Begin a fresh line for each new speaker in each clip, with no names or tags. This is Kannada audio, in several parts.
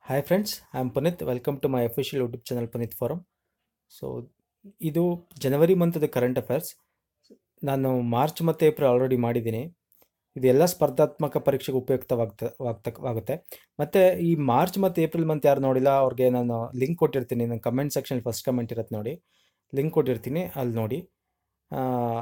Hi friends, I am Punit. Welcome to my official YouTube channel Punit Forum. So ಇದು ಜನವರಿ ಮಂತದ ಕರೆಂಟ್ ಅಫೇರ್ಸ್. ನಾನು ಮಾರ್ಚ್ ಮತ್ತು ಏಪ್ರಿಲ್ ಆಲ್ರೆಡಿ ಮಾಡಿದ್ದೀನಿ. ಇದೆಲ್ಲ ಸ್ಪರ್ಧಾತ್ಮಕ ಪರೀಕ್ಷೆಗೆ ಉಪಯುಕ್ತವಾಗುತ್ತೆ. ಮತ್ತು ಈ ಮಾರ್ಚ್ ಮತ್ತು ಏಪ್ರಿಲ್ ಮಂತ್ ಯಾರು ನೋಡಿಲ್ಲ ಅವ್ರಿಗೆ ನಾನು ಲಿಂಕ್ ಕೊಟ್ಟಿರ್ತೀನಿ. ನನ್ನ ಕಮೆಂಟ್ ಸೆಕ್ಷನ್ ಫಸ್ಟ್ ಕಮೆಂಟ್ ಇರುತ್ತೆ ನೋಡಿ, ಲಿಂಕ್ ಕೊಟ್ಟಿರ್ತೀನಿ, ಅಲ್ಲಿ ನೋಡಿ. ಆ,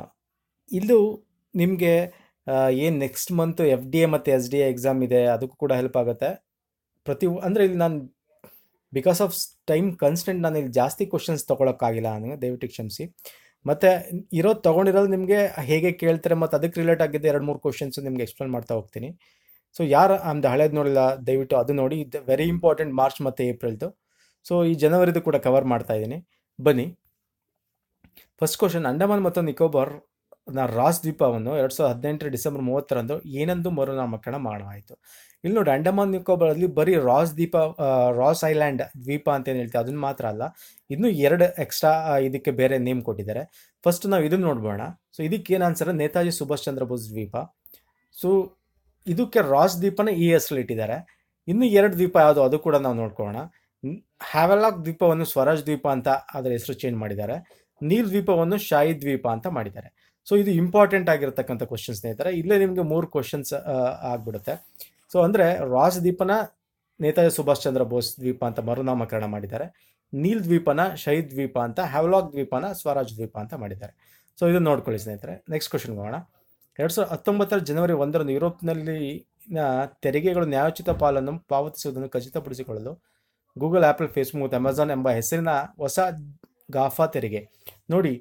ಇದು ನಿಮಗೆ ಏನು ನೆಕ್ಸ್ಟ್ ಮಂತ್ FDA ಮತ್ತು SDA ಎಕ್ಸಾಮ್ ಇದೆ, ಅದಕ್ಕೂ ಕೂಡ ಹೆಲ್ಪ್ ಆಗುತ್ತೆ. ಅಂದರೆ ಇಲ್ಲಿ ನಾನು ಬಿಕಾಸ್ ಆಫ್ ಟೈಮ್ ಕನ್ಸ್ಟೆಂಟ್ ನಾನು ಇಲ್ಲಿ ಜಾಸ್ತಿ ಕ್ವಶನ್ಸ್ ತೊಗೊಳಕ್ಕಾಗಿಲ್ಲ ನನಗೆ, ದಯವಿಟ್ಟು ಕ್ಷಮಿಸಿ. ಮತ್ತು ತೊಗೊಂಡಿರೋದು ನಿಮಗೆ ಹೇಗೆ ಕೇಳ್ತಾರೆ ಮತ್ತು ಅದಕ್ಕೆ ರಿಲೇಟ್ ಆಗಿದ್ದೆ 2-3 ಕ್ವಶನ್ಸ್ ನಿಮಗೆ ಎಕ್ಸ್ಪ್ಲೇನ್ ಮಾಡ್ತಾ ಹೋಗ್ತೀನಿ. ಸೊ ಯಾರು ಆಮ್ದು ಹಳೇದು ನೋಡಿಲ್ಲ ದಯವಿಟ್ಟು ಅದು ನೋಡಿ. ಇದು ವೆರಿ ಇಂಪಾರ್ಟೆಂಟ್ ಮಾರ್ಚ್ ಮತ್ತು ಏಪ್ರಿಲ್ದು. ಸೊ ಈ ಜನವರಿದು ಕೂಡ ಕವರ್ ಮಾಡ್ತಾ ಇದ್ದೀನಿ, ಬನ್ನಿ. ಫಸ್ಟ್ ಕ್ವಶನ್, ಅಂಡಮಾನ್ ಮತ್ತು ನಿಕೋಬಾರ್ ರಾಸ್ ದ್ವೀಪವನ್ನು 2018 ಡಿಸೆಂಬರ್ 30ರಂದು ಏನಂದು ಮರುನಾಮಕರಣ ಮಾಡಲಾಯಿತು. ಇಲ್ಲಿ ನೋಡಿ, ಅಂಡಮಾನ್ ನಿಕೋಬಾರಲ್ಲಿ ಬರೀ ರಾಸ್ ಐಲ್ಯಾಂಡ್ ದ್ವೀಪ ಅಂತ ಏನು ಹೇಳ್ತೀವಿ ಅದನ್ನು ಮಾತ್ರ ಅಲ್ಲ, ಇನ್ನೂ 2 ಎಕ್ಸ್ಟ್ರಾ ಇದಕ್ಕೆ ಬೇರೆ ನೇಮ್ ಕೊಟ್ಟಿದ್ದಾರೆ. ಫಸ್ಟ್ ನಾವು ಇದನ್ನು ನೋಡ್ಬೋಣ. ಸೊ ಇದಕ್ಕೆ ಏನು ಆನ್ಸರ್, ನೇತಾಜಿ ಸುಭಾಷ್ ಚಂದ್ರ ಬೋಸ್ ದ್ವೀಪ. ಸೊ ಇದಕ್ಕೆ ರಾಸ್ ದ್ವೀಪನ ಈ ಹೆಸರಲ್ಲಿ ಇಟ್ಟಿದ್ದಾರೆ. ಇನ್ನು 2 ದ್ವೀಪ ಯಾವುದು ಅದು ಕೂಡ ನಾವು ನೋಡ್ಕೊಳ್ಳೋಣ. ಹ್ಯಾವೆಲಾಕ್ ದ್ವೀಪವನ್ನು ಸ್ವರಾಜ್ ದ್ವೀಪ ಅಂತ ಅದರ ಹೆಸರು ಚೇಂಜ್ ಮಾಡಿದ್ದಾರೆ. ನೀಲ್ ದ್ವೀಪವನ್ನು ಶಾಹಿ ದ್ವೀಪ ಅಂತ ಮಾಡಿದ್ದಾರೆ. ಸೊ ಇದು ಇಂಪಾರ್ಟೆಂಟ್ ಆಗಿರತಕ್ಕಂಥ ಕ್ವಶನ್ ಸ್ನೇಹಿತರೆ. ಇಲ್ಲೇ ನಿಮಗೆ 3 ಕ್ವಶನ್ಸ್ ಆಗ್ಬಿಡುತ್ತೆ. ಸೊ ಅಂದರೆ ರಾಸ್ ದ್ವೀಪನ ನೇತಾಜಿ ಸುಭಾಷ್ ಚಂದ್ರ ಬೋಸ್ ದ್ವೀಪ ಅಂತ ಮರುನಾಮಕರಣ ಮಾಡಿದ್ದಾರೆ, ನೀಲ್ ದ್ವೀಪನ ಶಹೀದ್ ದ್ವೀಪ ಅಂತ, ಹ್ಯಾವೆಲಾಕ್ ದ್ವೀಪನ ಸ್ವರಾಜ್ ದ್ವೀಪ ಅಂತ ಮಾಡಿದ್ದಾರೆ. ಸೊ ಇದನ್ನು ನೋಡ್ಕೊಳ್ಳಿ ಸ್ನೇಹಿತರೆ. ನೆಕ್ಸ್ಟ್ ಕ್ವಶನ್ಗೆ ಹೋಗೋಣ. 2019 ಜನವರಿ 1ರಂದು ಯುರೋಪ್ನಲ್ಲಿ ತೆರಿಗೆಗಳು ನ್ಯಾಯೋಚಿತ ಪಾಲನ್ನು ಪಾವತಿಸುವುದನ್ನು ಖಚಿತಪಡಿಸಿಕೊಳ್ಳಲು ಗೂಗಲ್, ಆ್ಯಪಲ್, ಫೇಸ್ಬುಕ್ ಮತ್ತು ಅಮೆಜಾನ್ ಎಂಬ ಹೆಸರಿನ ಹೊಸ ಗಾಫಾ ತೆರಿಗೆ. ನೋಡಿ,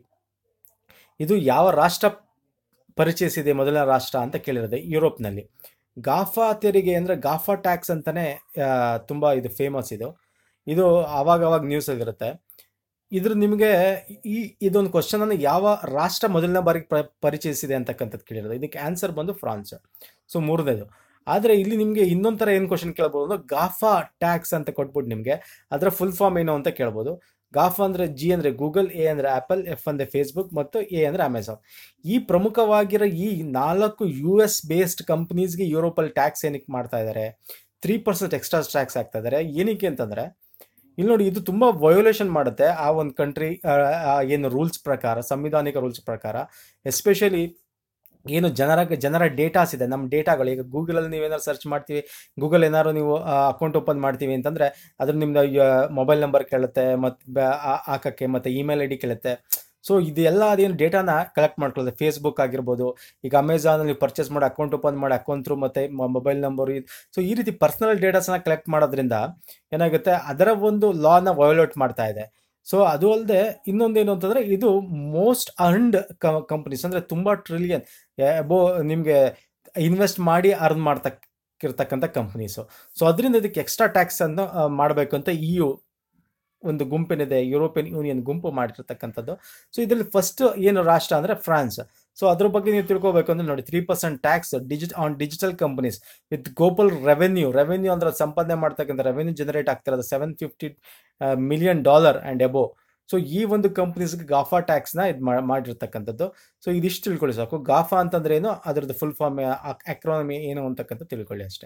ಇದು ಯಾವ ರಾಷ್ಟ್ರ ಪರಿಚಯಿಸಿದೆ ಮೊದಲನೇ ರಾಷ್ಟ್ರ ಅಂತ ಕೇಳಿರೋದೆ, ಯುರೋಪ್ನಲ್ಲಿ. ಗಾಫಾ ತೆರಿಗೆ ಅಂದರೆ ಗಾಫಾ ಟ್ಯಾಕ್ಸ್ ಅಂತಲೇ ತುಂಬ ಇದು ಫೇಮಸ್. ಇದು ಆವಾಗ ನ್ಯೂಸಲ್ಲಿರುತ್ತೆ. ಇದ್ರ ನಿಮಗೆ ಇದೊಂದು ಕ್ವಶನನ್ನು ಯಾವ ರಾಷ್ಟ್ರ ಮೊದಲನೇ ಬಾರಿಗೆ ಪರಿಚಯಿಸಿದೆ ಅಂತಕ್ಕಂಥದ್ದು ಕೇಳಿರೋದು. ಇದಕ್ಕೆ ಆನ್ಸರ್ ಬಂದು ಫ್ರಾನ್ಸ್. ಸೊ 3ನೇದು. ಆದರೆ ಇಲ್ಲಿ ನಿಮಗೆ ಇನ್ನೊಂದು ಥರ ಏನು ಕ್ವಶನ್ ಕೇಳ್ಬೋದು, ಗಾಫಾ ಟ್ಯಾಕ್ಸ್ ಅಂತ ಕೊಟ್ಬಿಟ್ಟು ನಿಮಗೆ ಅದರ ಫುಲ್ ಫಾರ್ಮ್ ಏನು ಅಂತ ಕೇಳ್ಬೋದು. ಗಾಫಾ ಅಂದರೆ G ಅಂದರೆ ಗೂಗಲ್, A ಅಂದರೆ ಆ್ಯಪಲ್, F ಅಂದರೆ ಫೇಸ್ಬುಕ್ ಮತ್ತು A ಅಂದರೆ ಅಮೆಜಾನ್. ಈ ಪ್ರಮುಖವಾಗಿರೋ ಈ 4 US ಬೇಸ್ಡ್ ಕಂಪ್ನೀಸ್ಗೆ ಯುರೋಪಲ್ಲಿ ಟ್ಯಾಕ್ಸ್ ಏನಕ್ಕೆ ಮಾಡ್ತಾ ಇದ್ದಾರೆ, 3% ಎಕ್ಸ್ಟ್ರಾ ಟ್ಯಾಕ್ಸ್ ಆಗ್ತಾ ಇದ್ದಾರೆ. ಏನಕ್ಕೆ ಅಂತಂದರೆ ಇಲ್ಲಿ ನೋಡಿ, ಇದು ತುಂಬ ವಯೋಲೇಷನ್ ಮಾಡುತ್ತೆ ಆ ಒಂದು ಕಂಟ್ರಿ ಏನು ರೂಲ್ಸ್ ಪ್ರಕಾರ, ಸಂವಿಧಾನಿಕ ರೂಲ್ಸ್ ಪ್ರಕಾರ. ಎಸ್ಪೆಷಲಿ ಏನು ಜನರ ಡೇಟಾಸ್ ಇದೆ, ನಮ್ಮ ಡೇಟಾಗಳು. ಈಗ ಗೂಗಲಲ್ಲಿ ನೀವೇನಾದ್ರು ಸರ್ಚ್ ಮಾಡ್ತೀವಿ, ಗೂಗಲ್ ಏನಾದ್ರು ನೀವು ಅಕೌಂಟ್ ಓಪನ್ ಮಾಡ್ತೀವಿ ಅಂತಂದರೆ ಅದ್ರ ನಿಮ್ಮದು ಮೊಬೈಲ್ ನಂಬರ್ ಕೇಳುತ್ತೆ, ಮತ್ತು ಹಾಕೋಕ್ಕೆ, ಮತ್ತು ಇಮೇಲ್ ID ಕೇಳುತ್ತೆ. ಸೊ ಇದೆಲ್ಲ ಅದೇನು ಡೇಟಾನ ಕಲೆಕ್ಟ್ ಮಾಡ್ಕೊಳ್ಳುತ್ತೆ. ಫೇಸ್ಬುಕ್ ಆಗಿರ್ಬೋದು, ಈಗ ಅಮೆಜಾನಲ್ಲಿ ಪರ್ಚೇಸ್ ಮಾಡಿ ಅಕೌಂಟ್ ಓಪನ್ ಮಾಡಿ ಅಕೌಂಟ್ ಥ್ರೂ ಮತ್ತು ಮೊಬೈಲ್ ನಂಬರು. ಸೊ ಈ ರೀತಿ ಪರ್ಸನಲ್ ಡೇಟಾಸನ್ನ ಕಲೆಕ್ಟ್ ಮಾಡೋದ್ರಿಂದ ಏನಾಗುತ್ತೆ, ಅದರ ಒಂದು ಲಾನ ವಯೋಲೇಟ್ ಮಾಡ್ತಾ ಇದೆ. ಸೊ ಅದು ಅಲ್ಲದೆ ಇನ್ನೊಂದೇನು ಅಂತಂದರೆ, ಇದು ಮೋಸ್ಟ್ ಅರ್ನ್ಡ್ ಕಂಪ್ನೀಸ್, ಅಂದರೆ ತುಂಬ ಟ್ರಿಲಿಯನ್ ನಿಮಗೆ ಇನ್ವೆಸ್ಟ್ ಮಾಡಿ ಅರ್ನ್ ಮಾಡ್ತಕ್ಕಿರ್ತಕ್ಕಂಥ ಕಂಪ್ನೀಸು. ಸೊ ಅದರಿಂದ ಇದಕ್ಕೆ ಎಕ್ಸ್ಟ್ರಾ ಟ್ಯಾಕ್ಸನ್ನು ಮಾಡಬೇಕು ಅಂತ EU ಒಂದು ಗುಂಪೇನಿದೆ, ಯುರೋಪಿಯನ್ ಯೂನಿಯನ್ ಗುಂಪು ಮಾಡಿರ್ತಕ್ಕಂಥದ್ದು. ಸೊ ಇದರಲ್ಲಿ ಫಸ್ಟ್ ಏನು ರಾಷ್ಟ್ರ ಅಂದರೆ ಫ್ರಾನ್ಸ್. ಸೊ ಅದ್ರ ಬಗ್ಗೆ ನೀವು ತಿಳ್ಕೊಬೇಕು ಅಂದರೆ ನೋಡಿ, 3% tax on digital companies with global revenue ಅಂದರೆ ಸಂಪಾದನೆ ಮಾಡ್ತಕ್ಕಂಥ ರೆವೆನ್ಯೂ ಜನರೇಟ್ ಆಗ್ತಿರೋದು $750 million ಆ್ಯಂಡ್ ಎಬೋ. ಸೊ ಈ ಒಂದು ಕಂಪ್ನೀಸ್ಗೆ ಗಾಫಾ ಟ್ಯಾಕ್ಸ್ನ ಇದು ಮಾಡಿರ್ತಕ್ಕಂಥದ್ದು. ಸೊ ಇದಿಷ್ಟು ತಿಳ್ಕೊಳ್ಳಿ ಸಾಕು. ಗಾಫಾ ಅಂತಂದ್ರೆ ಏನು, ಅದರದ್ದು ಫುಲ್ ಫಾರ್ಮ್ ಎಕ್ರಾನಮಿ ಏನು ಅಂತಕ್ಕಂಥ ತಿಳ್ಕೊಳ್ಳಿ ಅಷ್ಟೇ.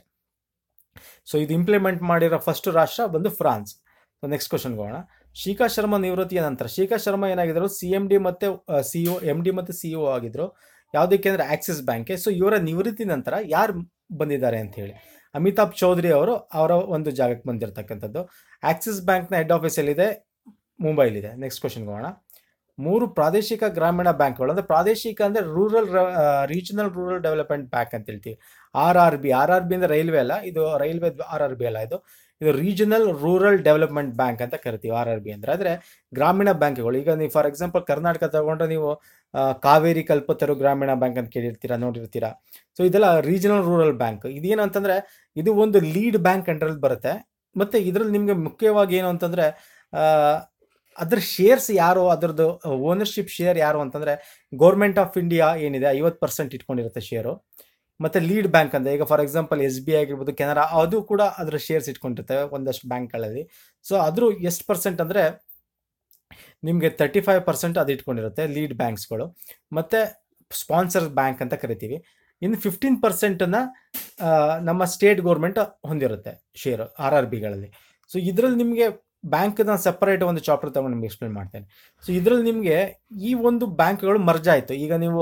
ಸೊ ಇದು ಇಂಪ್ಲಿಮೆಂಟ್ ಮಾಡಿರೋ ಫಸ್ಟ್ ರಾಷ್ಟ್ರ ಬಂದು ಫ್ರಾನ್ಸ್. ಸೊ ನೆಕ್ಸ್ಟ್ ಕ್ವಶನ್ಗೆ ಹೋಗೋಣ. ಶಿಖಾ ಶರ್ಮಾ ನಿವೃತ್ತಿಯ ನಂತರ, ಶಿಖಾ ಶರ್ಮಾ ಏನಾಗಿದ್ರು, CMD ಮತ್ತು MD ಮತ್ತು CEO ಆಗಿದ್ರು. ಯಾವುದಕ್ಕೆ ಅಂದರೆ ಆಕ್ಸಿಸ್ ಬ್ಯಾಂಕ್ಗೆ. ಸೊ ಇವರ ನಿವೃತ್ತಿ ನಂತರ ಯಾರು ಬಂದಿದ್ದಾರೆ ಅಂತ ಹೇಳಿ, ಅಮಿತಾಬ್ ಚೌಧರಿ ಅವರ ಒಂದು ಜಾಗಕ್ಕೆ ಬಂದಿರತಕ್ಕಂಥದ್ದು. ಆಕ್ಸಿಸ್ ಬ್ಯಾಂಕ್ನ ಹೆಡ್ ಆಫೀಸ್ ಎಲ್ಲಿದೆ, ಮುಂಬೈಲಿದೆ. ನೆಕ್ಸ್ಟ್ ಕ್ವಶನ್ಗೆ ಹೋಗೋಣ. 3 ಪ್ರಾದೇಶಿಕ ಗ್ರಾಮೀಣ ಬ್ಯಾಂಕ್ಗಳು, ಅಂದರೆ ಪ್ರಾದೇಶಿಕ ಅಂದರೆ ರೀಜನಲ್ ರೂರಲ್ ಡೆವಲಪ್ಮೆಂಟ್ ಬ್ಯಾಂಕ್ ಅಂತ ಹೇಳ್ತೀವಿ. RRB ಅಂದರೆ ರೈಲ್ವೆ ಅಲ್ಲ, ಇದು ರೈಲ್ವೆ RRB ಅಲ್ಲ, ಇದು ರೀಜನಲ್ ರೂರಲ್ ಡೆವಲಪ್ಮೆಂಟ್ ಬ್ಯಾಂಕ್ ಅಂತ ಕರಿತೀವಿ. RRB ಅಂದರೆ ಗ್ರಾಮೀಣ ಬ್ಯಾಂಕ್ಗಳು. ಈಗ ನೀವು ಫಾರ್ ಎಕ್ಸಾಂಪಲ್ ಕರ್ನಾಟಕ ತಗೊಂಡ್ರೆ ನೀವು ಕಾವೇರಿ ಕಲ್ಪತರು ಗ್ರಾಮೀಣ ಬ್ಯಾಂಕ್ ಅಂತ ಕೇಳಿರ್ತೀರಾ, ನೋಡಿರ್ತೀರಾ. ಸೊ ಇದೆಲ್ಲ ರೀಜನಲ್ ರೂರಲ್ ಬ್ಯಾಂಕ್. ಇದೇನಂತಂದರೆ ಇದು ಒಂದು ಲೀಡ್ ಬ್ಯಾಂಕ್ ಅಂಡರಲ್ಲಿ ಬರುತ್ತೆ. ಮತ್ತು ಇದರಲ್ಲಿ ನಿಮಗೆ ಮುಖ್ಯವಾಗಿ ಏನು ಅಂತಂದರೆ ಅದರ ಶೇರ್ಸ್ ಯಾರು, ಅದರದ್ದು ಓನರ್ಶಿಪ್ ಶೇರ್ ಯಾರು ಅಂತಂದರೆ ಗೌರ್ಮೆಂಟ್ ಆಫ್ ಇಂಡಿಯಾ ಏನಿದೆ 50% ಇಟ್ಕೊಂಡಿರುತ್ತೆ ಶೇರು. ಮತ್ತು ಲೀಡ್ ಬ್ಯಾಂಕ್ ಅಂದರೆ ಈಗ ಫಾರ್ ಎಕ್ಸಾಂಪಲ್ SBI ಆಗಿರ್ಬೋದು, ಕೆನರಾ, ಅದು ಕೂಡ ಅದರ ಶೇರ್ಸ್ ಇಟ್ಕೊಂಡಿರ್ತವೆ ಒಂದಷ್ಟು ಬ್ಯಾಂಕ್ಗಳಲ್ಲಿ. ಸೊ ಅದ್ರ ಎಷ್ಟು ಪರ್ಸೆಂಟ್ ಅಂದರೆ ನಿಮಗೆ 35% ಅದು ಇಟ್ಕೊಂಡಿರುತ್ತೆ ಲೀಡ್ ಬ್ಯಾಂಕ್ಸ್ಗಳು. ಮತ್ತು ಸ್ಪಾನ್ಸರ್ ಬ್ಯಾಂಕ್ ಅಂತ ಕರಿತೀವಿ. ಇನ್ನು 15%ನ್ನ ನಮ್ಮ ಸ್ಟೇಟ್ ಗೌರ್ಮೆಂಟ್ ಹೊಂದಿರುತ್ತೆ ಶೇರ್ RRBಗಳಲ್ಲಿ. ಸೊ ಇದರಲ್ಲಿ ನಿಮಗೆ ಬ್ಯಾಂಕ್ನ ಸಪ್ರೇಟ್ ಒಂದು ಚಾಪ್ಟರ್ ತಗೊಂಡು ನಿಮ್ಗೆ ಎಕ್ಸ್ಪ್ಲೇನ್ ಮಾಡ್ತೇನೆ. ಸೊ ಇದರಲ್ಲಿ ನಿಮಗೆ ಈ ಒಂದು ಬ್ಯಾಂಕ್ಗಳು ಮರ್ಜ್ ಆಯಿತು. ಈಗ ನೀವು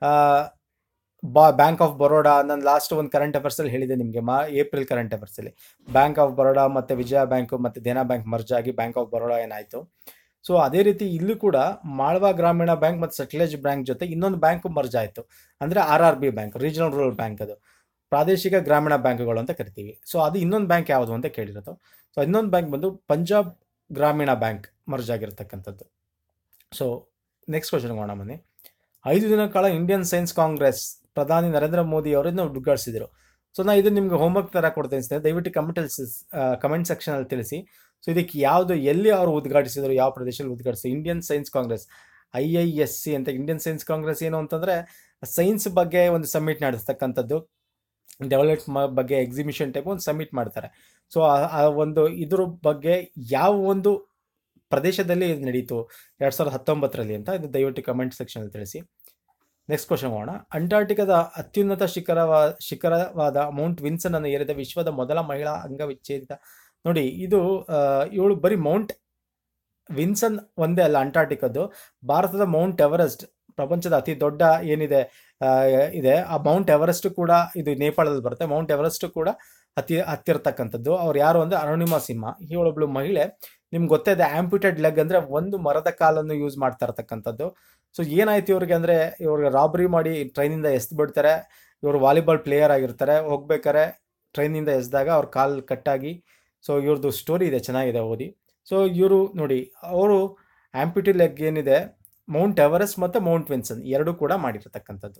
ಬ್ಯಾಂಕ್ ಆಫ್ ಬರೋಡಾ, ನಾನು ಲಾಸ್ಟ್ ಒಂದು ಕರೆಂಟ್ ಅಫೇರ್ಸಲ್ಲಿ ಹೇಳಿದೆ ನಿಮಗೆ, ಏಪ್ರಿಲ್ ಕರೆಂಟ್ ಅಫೇರ್ಸಲ್ಲಿ ಬ್ಯಾಂಕ್ ಆಫ್ ಬರೋಡಾ ಮತ್ತು ವಿಜಯ ಬ್ಯಾಂಕು ಮತ್ತು ದೇನಾ ಬ್ಯಾಂಕ್ ಮರ್ಜ್ ಆಗಿ ಬ್ಯಾಂಕ್ ಆಫ್ ಬರೋಡಾ ಏನಾಯಿತು. ಸೊ ಅದೇ ರೀತಿ ಇಲ್ಲೂ ಕೂಡ ಮಾಳ್ವಾ ಗ್ರಾಮೀಣ ಬ್ಯಾಂಕ್ ಮತ್ತು ಸಟ್ಲೇಜ್ ಬ್ಯಾಂಕ್ ಜೊತೆ ಇನ್ನೊಂದು ಬ್ಯಾಂಕು ಮರ್ಜ್ ಆಯಿತು. ಅಂದರೆ RRB bank, regional rural bank, ಅದು ಪ್ರಾದೇಶಿಕ ಗ್ರಾಮೀಣ ಬ್ಯಾಂಕ್ಗಳು ಅಂತ ಕರಿತೀವಿ. ಸೊ ಅದು ಇನ್ನೊಂದು ಬ್ಯಾಂಕ್ ಯಾವುದು ಅಂತ ಕೇಳಿರೋದು. ಸೊ ಇನ್ನೊಂದು ಬ್ಯಾಂಕ್ ಬಂದು ಪಂಜಾಬ್ ಗ್ರಾಮೀಣ ಬ್ಯಾಂಕ್ ಮರ್ಜ್ ಆಗಿರ್ತಕ್ಕಂಥದ್ದು. ಸೊ ನೆಕ್ಸ್ಟ್ ಕ್ವಶನ್ ಹೋಗೋಣ ಬನ್ನಿ. 5 ದಿನಗಳ ಕಾಲ ಇಂಡಿಯನ್ ಸೈನ್ಸ್ ಕಾಂಗ್ರೆಸ್ ಪ್ರಧಾನಿ ನರೇಂದ್ರ ಮೋದಿ ಅವರನ್ನು ಉದ್ಘಾಟಿಸಿದರು. ಸೊ ನಾನು ಇದು ನಿಮಗೆ ಹೋಮ್ವರ್ಕ್ ಥರ ಕೊಡ್ತೇನೆ ಸ್ನೇಹಿತರೆ, ದಯವಿಟ್ಟು ಕಮೆಂಟ್ ಸೆಕ್ಷನಲ್ಲಿ ತಿಳಿಸಿ. ಸೊ ಇದಕ್ಕೆ ಯಾವುದು, ಎಲ್ಲಿ ಅವರು ಉದ್ಘಾಟಿಸಿದರು, ಯಾವ ಪ್ರದೇಶದಲ್ಲಿ ಉದ್ಘಾಟಿಸಿದರು? ಇಂಡಿಯನ್ ಸೈನ್ಸ್ ಕಾಂಗ್ರೆಸ್, IISC ಅಂತ. ಇಂಡಿಯನ್ ಸೈನ್ಸ್ ಕಾಂಗ್ರೆಸ್ ಏನು ಅಂತಂದರೆ ಸೈನ್ಸ್ ಬಗ್ಗೆ ಒಂದು ಸಮ್ಮಿಟ್ ನಡೆಸ್ತಕ್ಕಂಥದ್ದು, ಡೆವಲಪ್ ಬಗ್ಗೆ ಎಕ್ಸಿಬಿಷನ್ ಟೈಪ್ ಒಂದು ಸಮ್ಮಿಟ್ ಮಾಡ್ತಾರೆ. ಸೊ ಆ ಒಂದು ಇದ್ರ ಬಗ್ಗೆ ಯಾವ ಒಂದು ಪ್ರದೇಶದಲ್ಲಿ ಇದು ನಡೀತು 2019ರಲ್ಲಿ ಅಂತ ಇದು ದಯವಿಟ್ಟು ಕಮೆಂಟ್ ಸೆಕ್ಷನಲ್ಲಿ ತಿಳಿಸಿ. ನೆಕ್ಸ್ಟ್ ಕ್ವಶನ್ ಹೋಗೋಣ. ಅಂಟಾರ್ಟಿಕಾದ ಅತ್ಯುನ್ನತ ಶಿಖರವಾದ ಮೌಂಟ್ ವಿನ್ಸನ್ ಅನ್ನು ಏರಿದ ವಿಶ್ವದ ಮೊದಲ ಮಹಿಳಾ ಅಂಗವಿಚ್ಛೇದಿತ. ನೋಡಿ, ಇದು ಇವಳು ಬರೀ ಮೌಂಟ್ ವಿನ್ಸನ್ ಒಂದೇ ಅಲ್ಲ, ಅಂಟಾರ್ಟಿಕದ್ದು ಭಾರತದ ಮೌಂಟ್ ಎವರೆಸ್ಟ್, ಪ್ರಪಂಚದ ಅತಿ ದೊಡ್ಡ ಏನಿದೆ ಇದೆ ಆ ಮೌಂಟ್ ಎವರೆಸ್ಟ್ ಕೂಡ ಇದು ನೇಪಾಳದಲ್ಲಿ ಬರುತ್ತೆ. ಮೌಂಟ್ ಎವರೆಸ್ಟ್ ಕೂಡ ಹತ್ತಿರತಕ್ಕಂಥದ್ದು. ಅವ್ರು ಯಾರು ಅಂದರೆ ಅರುಣಿಮಾ ಸಿಂಹ. ಇವಳೊಬ್ಳು ಮಹಿಳೆ. ನಿಮ್ಗೆ ಗೊತ್ತಿದೆ, ಆಂಪ್ಯೂಟೆಡ್ ಲೆಗ್ ಅಂದರೆ ಒಂದು ಮರದ ಕಾಲನ್ನು ಯೂಸ್ ಮಾಡ್ತಾ ಇರ್ತಕ್ಕಂಥದ್ದು. ಸೊ ಏನಾಯ್ತು ಇವ್ರಿಗೆ ಅಂದರೆ, ಇವ್ರಿಗೆ ರಾಬರಿ ಮಾಡಿ ಟ್ರೈನಿಂದ ಎಸ್ದು ಬಿಡ್ತಾರೆ. ಇವರು ವಾಲಿಬಾಲ್ ಪ್ಲೇಯರ್ ಆಗಿರ್ತಾರೆ. ಹೋಗ್ಬೇಕಾರೆ ಟ್ರೈನಿಂದ ಎಸ್ದಾಗ ಅವ್ರ ಕಾಲು ಕಟ್ಟಾಗಿ, ಸೊ ಇವ್ರದ್ದು ಸ್ಟೋರಿ ಇದೆ, ಚೆನ್ನಾಗಿದೆ, ಓದಿ. ಸೊ ಇವರು ನೋಡಿ, ಅವರು ಆಂಪ್ಯೂಟಿ ಲೆಗ್ ಏನಿದೆ ಮೌಂಟ್ ಎವರೆಸ್ಟ್ ಮತ್ತು ಮೌಂಟ್ ವಿನ್ಸನ್ ಎರಡೂ ಕೂಡ ಮಾಡಿರ್ತಕ್ಕಂಥದ್ದು.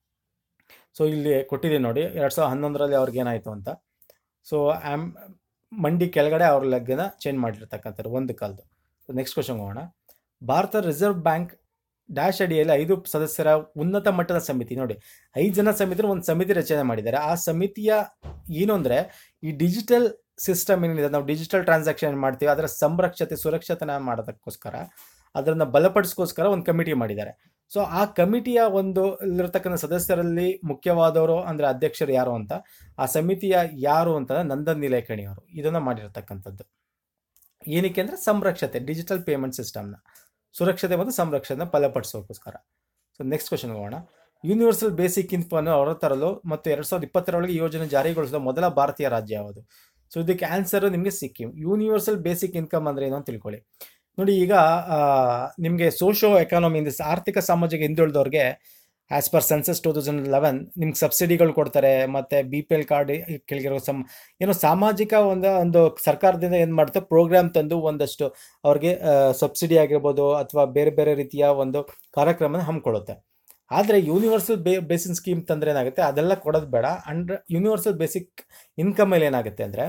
ಸೊ ಇಲ್ಲಿ ಕೊಟ್ಟಿದ್ದೀನಿ ನೋಡಿ, 2011ರಲ್ಲಿ ಅವ್ರಿಗೆ ಏನಾಯಿತು ಅಂತ. ಸೊ ಮಂಡಿ ಕೆಳಗಡೆ ಅವ್ರ ಲೆಗ್ಗನ್ನ ಚೇಂಜ್ ಮಾಡಿರ್ತಕ್ಕಂಥದ್ದು ಒಂದು ಕಾಲದ್ದು. ಸೊ ನೆಕ್ಸ್ಟ್ ಕ್ವಶನ್ ಹೋಗೋಣ. ಭಾರತ ರಿಸರ್ವ್ ಬ್ಯಾಂಕ್ ಡ್ಯಾಶ್ ಅಡಿಯಲ್ಲಿ 5 ಸದಸ್ಯರ ಉನ್ನತ ಮಟ್ಟದ ಸಮಿತಿ. ನೋಡಿ, 5 ಜನ ಸಮಿತಿ ಒಂದು ಸಮಿತಿ ರಚನೆ ಮಾಡಿದ್ದಾರೆ. ಆ ಸಮಿತಿಯ ಏನು ಅಂದರೆ, ಈ ಡಿಜಿಟಲ್ ಸಿಸ್ಟಮ್ ಏನಿದೆ, ನಾವು ಡಿಜಿಟಲ್ ಟ್ರಾನ್ಸಾಕ್ಷನ್ ಮಾಡ್ತೀವಿ, ಅದರ ಸುರಕ್ಷತೆನ ಮಾಡೋದಕ್ಕೋಸ್ಕರ, ಅದನ್ನು ಬಲಪಡಿಸ್ಕೋಸ್ಕರ ಒಂದು ಕಮಿಟಿ ಮಾಡಿದ್ದಾರೆ. ಸೊ ಆ ಕಮಿಟಿಯ ಒಂದು ಇಲ್ಲಿರ್ತಕ್ಕಂಥ ಸದಸ್ಯರಲ್ಲಿ ಮುಖ್ಯವಾದವರು ಅಂದರೆ ಅಧ್ಯಕ್ಷರು ಯಾರು ಅಂತ, ಆ ಸಮಿತಿಯ ಯಾರು ಅಂತಂದರೆ ನಂದನ್ ನಿಲೇಕಣಿ ಅವರು ಇದನ್ನು ಮಾಡಿರ್ತಕ್ಕಂಥದ್ದು. ಏನಕ್ಕೆ ಅಂದರೆ ಸಂರಕ್ಷತೆ, ಡಿಜಿಟಲ್ ಪೇಮೆಂಟ್ ಸಿಸ್ಟಮ್ನ ಸುರಕ್ಷತೆ ಮತ್ತು ಸಂರಕ್ಷಣೆ ಬಲಪಡಿಸೋಕ್ಕೋಸ್ಕರ. ಸೊ ನೆಕ್ಸ್ಟ್ ಕ್ವಶನ್ ಹೋಗೋಣ. ಯೂನಿವರ್ಸಲ್ ಬೇಸಿಕ್ ಇನ್ಕಮನ್ನು ಹೊರತರಲು ಮತ್ತು 2022 ಯೋಜನೆ ಜಾರಿಗೊಳಿಸಿದ ಮೊದಲ ಭಾರತೀಯ ರಾಜ್ಯ ಯಾವುದು? ಸೊ ಇದಕ್ಕೆ ಆನ್ಸರ್ ನಿಮಗೆ ಸಿಕ್ಕಿಂ. ಯೂನಿವರ್ಸಲ್ ಬೇಸಿಕ್ ಇನ್ಕಮ್ ಅಂದರೆ ಏನು ಅಂತ ತಿಳ್ಕೊಳ್ಳಿ. ನೋಡಿ, ಈಗ ನಿಮಗೆ ಸೋಷೋ ಎಕಾನಮಿ ಇಂದ ಆರ್ಥಿಕ ಸಾಮಾಜಿಕ ಹಿಂದುಳಿದವ್ರಿಗೆ ಆ್ಯಸ್ ಪರ್ ಸೆನ್ಸಸ್ 2011 ನಿಮ್ಗೆ ಸಬ್ಸಿಡಿಗಳು ಕೊಡ್ತಾರೆ. ಮತ್ತು BPL ಕಾರ್ಡ್ ಕೆಳಗಿರೋ ಏನೋ ಸಾಮಾಜಿಕ ಒಂದು ಸರ್ಕಾರದಿಂದ ಏನು ಮಾಡುತ್ತೆ, ಪ್ರೋಗ್ರಾಮ್ ತಂದು ಒಂದಷ್ಟು ಅವ್ರಿಗೆ ಸಬ್ಸಿಡಿ ಆಗಿರ್ಬೋದು ಅಥವಾ ಬೇರೆ ಬೇರೆ ರೀತಿಯ ಒಂದು ಕಾರ್ಯಕ್ರಮನ ಹಮ್ಮಿಕೊಳ್ಳುತ್ತೆ. ಆದರೆ ಯೂನಿವರ್ಸಲ್ ಬೇಸಿಕ್ ಸ್ಕೀಮ್ ತಂದರೆ ಏನಾಗುತ್ತೆ, ಅದೆಲ್ಲ ಕೊಡೋದು ಬೇಡ. ಯೂನಿವರ್ಸಲ್ ಬೇಸಿಕ್ ಇನ್ಕಮ್ ಮೇಲೆ ಏನಾಗುತ್ತೆ ಅಂದರೆ,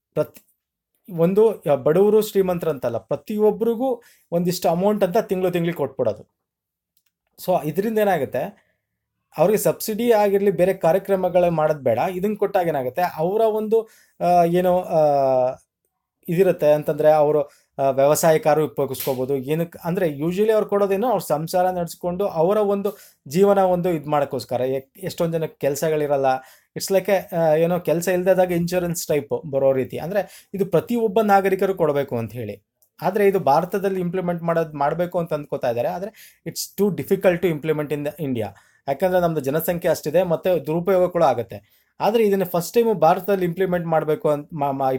ಒಂದು ಬಡವರು ಶ್ರೀಮಂತರು ಅಂತಲ್ಲ, ಪ್ರತಿಯೊಬ್ಬರಿಗೂ ಒಂದಿಷ್ಟು ಅಮೌಂಟ್ ಅಂತ ತಿಂಗಳಿಗೆ ಕೊಟ್ಬಿಡೋದು. ಸೊ ಇದರಿಂದ ಏನಾಗುತ್ತೆ, ಅವ್ರಿಗೆ ಸಬ್ಸಿಡಿ ಆಗಿರಲಿ ಬೇರೆ ಕಾರ್ಯಕ್ರಮಗಳು ಮಾಡೋದು ಬೇಡ. ಇದನ್ನು ಕೊಟ್ಟಾಗ ಏನಾಗುತ್ತೆ, ಅವರ ಒಂದು ಏನೋ ಇದಿರುತ್ತೆ ಅಂತಂದರೆ, ಅವರು ವ್ಯವಸಾಯಕಾರು ಉಪಯೋಗಿಸ್ಕೋಬೋದು. ಏನಕ್ಕೆ ಅಂದರೆ, ಯೂಶ್ವಲಿ ಅವ್ರು ಕೊಡೋದೇನೋ ಅವ್ರ ಸಂಸಾರ ನಡೆಸ್ಕೊಂಡು ಅವರ ಒಂದು ಜೀವನ ಒಂದು ಇದು ಮಾಡೋಕ್ಕೋಸ್ಕರ. ಎಷ್ಟೊಂದು ಜನಕ್ಕೆ ಕೆಲಸಗಳಿರಲ್ಲ. ಇಟ್ಸ್ ಲೈಕ್ ಏನೋ ಕೆಲಸ ಇಲ್ಲದಾಗ ಇನ್ಶೂರೆನ್ಸ್ ಟೈಪ್ ಬರೋ ರೀತಿ. ಅಂದರೆ ಇದು ಪ್ರತಿಯೊಬ್ಬ ನಾಗರಿಕರು ಕೊಡಬೇಕು ಅಂತ ಹೇಳಿ. ಆದರೆ ಇದು ಭಾರತದಲ್ಲಿ ಇಂಪ್ಲಿಮೆಂಟ್ ಮಾಡಬೇಕು ಅಂತ ಅಂದ್ಕೋತಾ ಇದ್ದಾರೆ. ಆದರೆ it's too difficult to implement in India. ಯಾಕಂದರೆ ನಮ್ಮದು ಜನಸಂಖ್ಯೆ ಅಷ್ಟಿದೆ ಮತ್ತು ದುರುಪಯೋಗ ಕೂಡ ಆಗುತ್ತೆ. ಆದರೆ ಇದನ್ನು ಫಸ್ಟ್ ಟೈಮು ಭಾರತದಲ್ಲಿ ಇಂಪ್ಲಿಮೆಂಟ್ ಮಾಡಬೇಕು ಅಂತ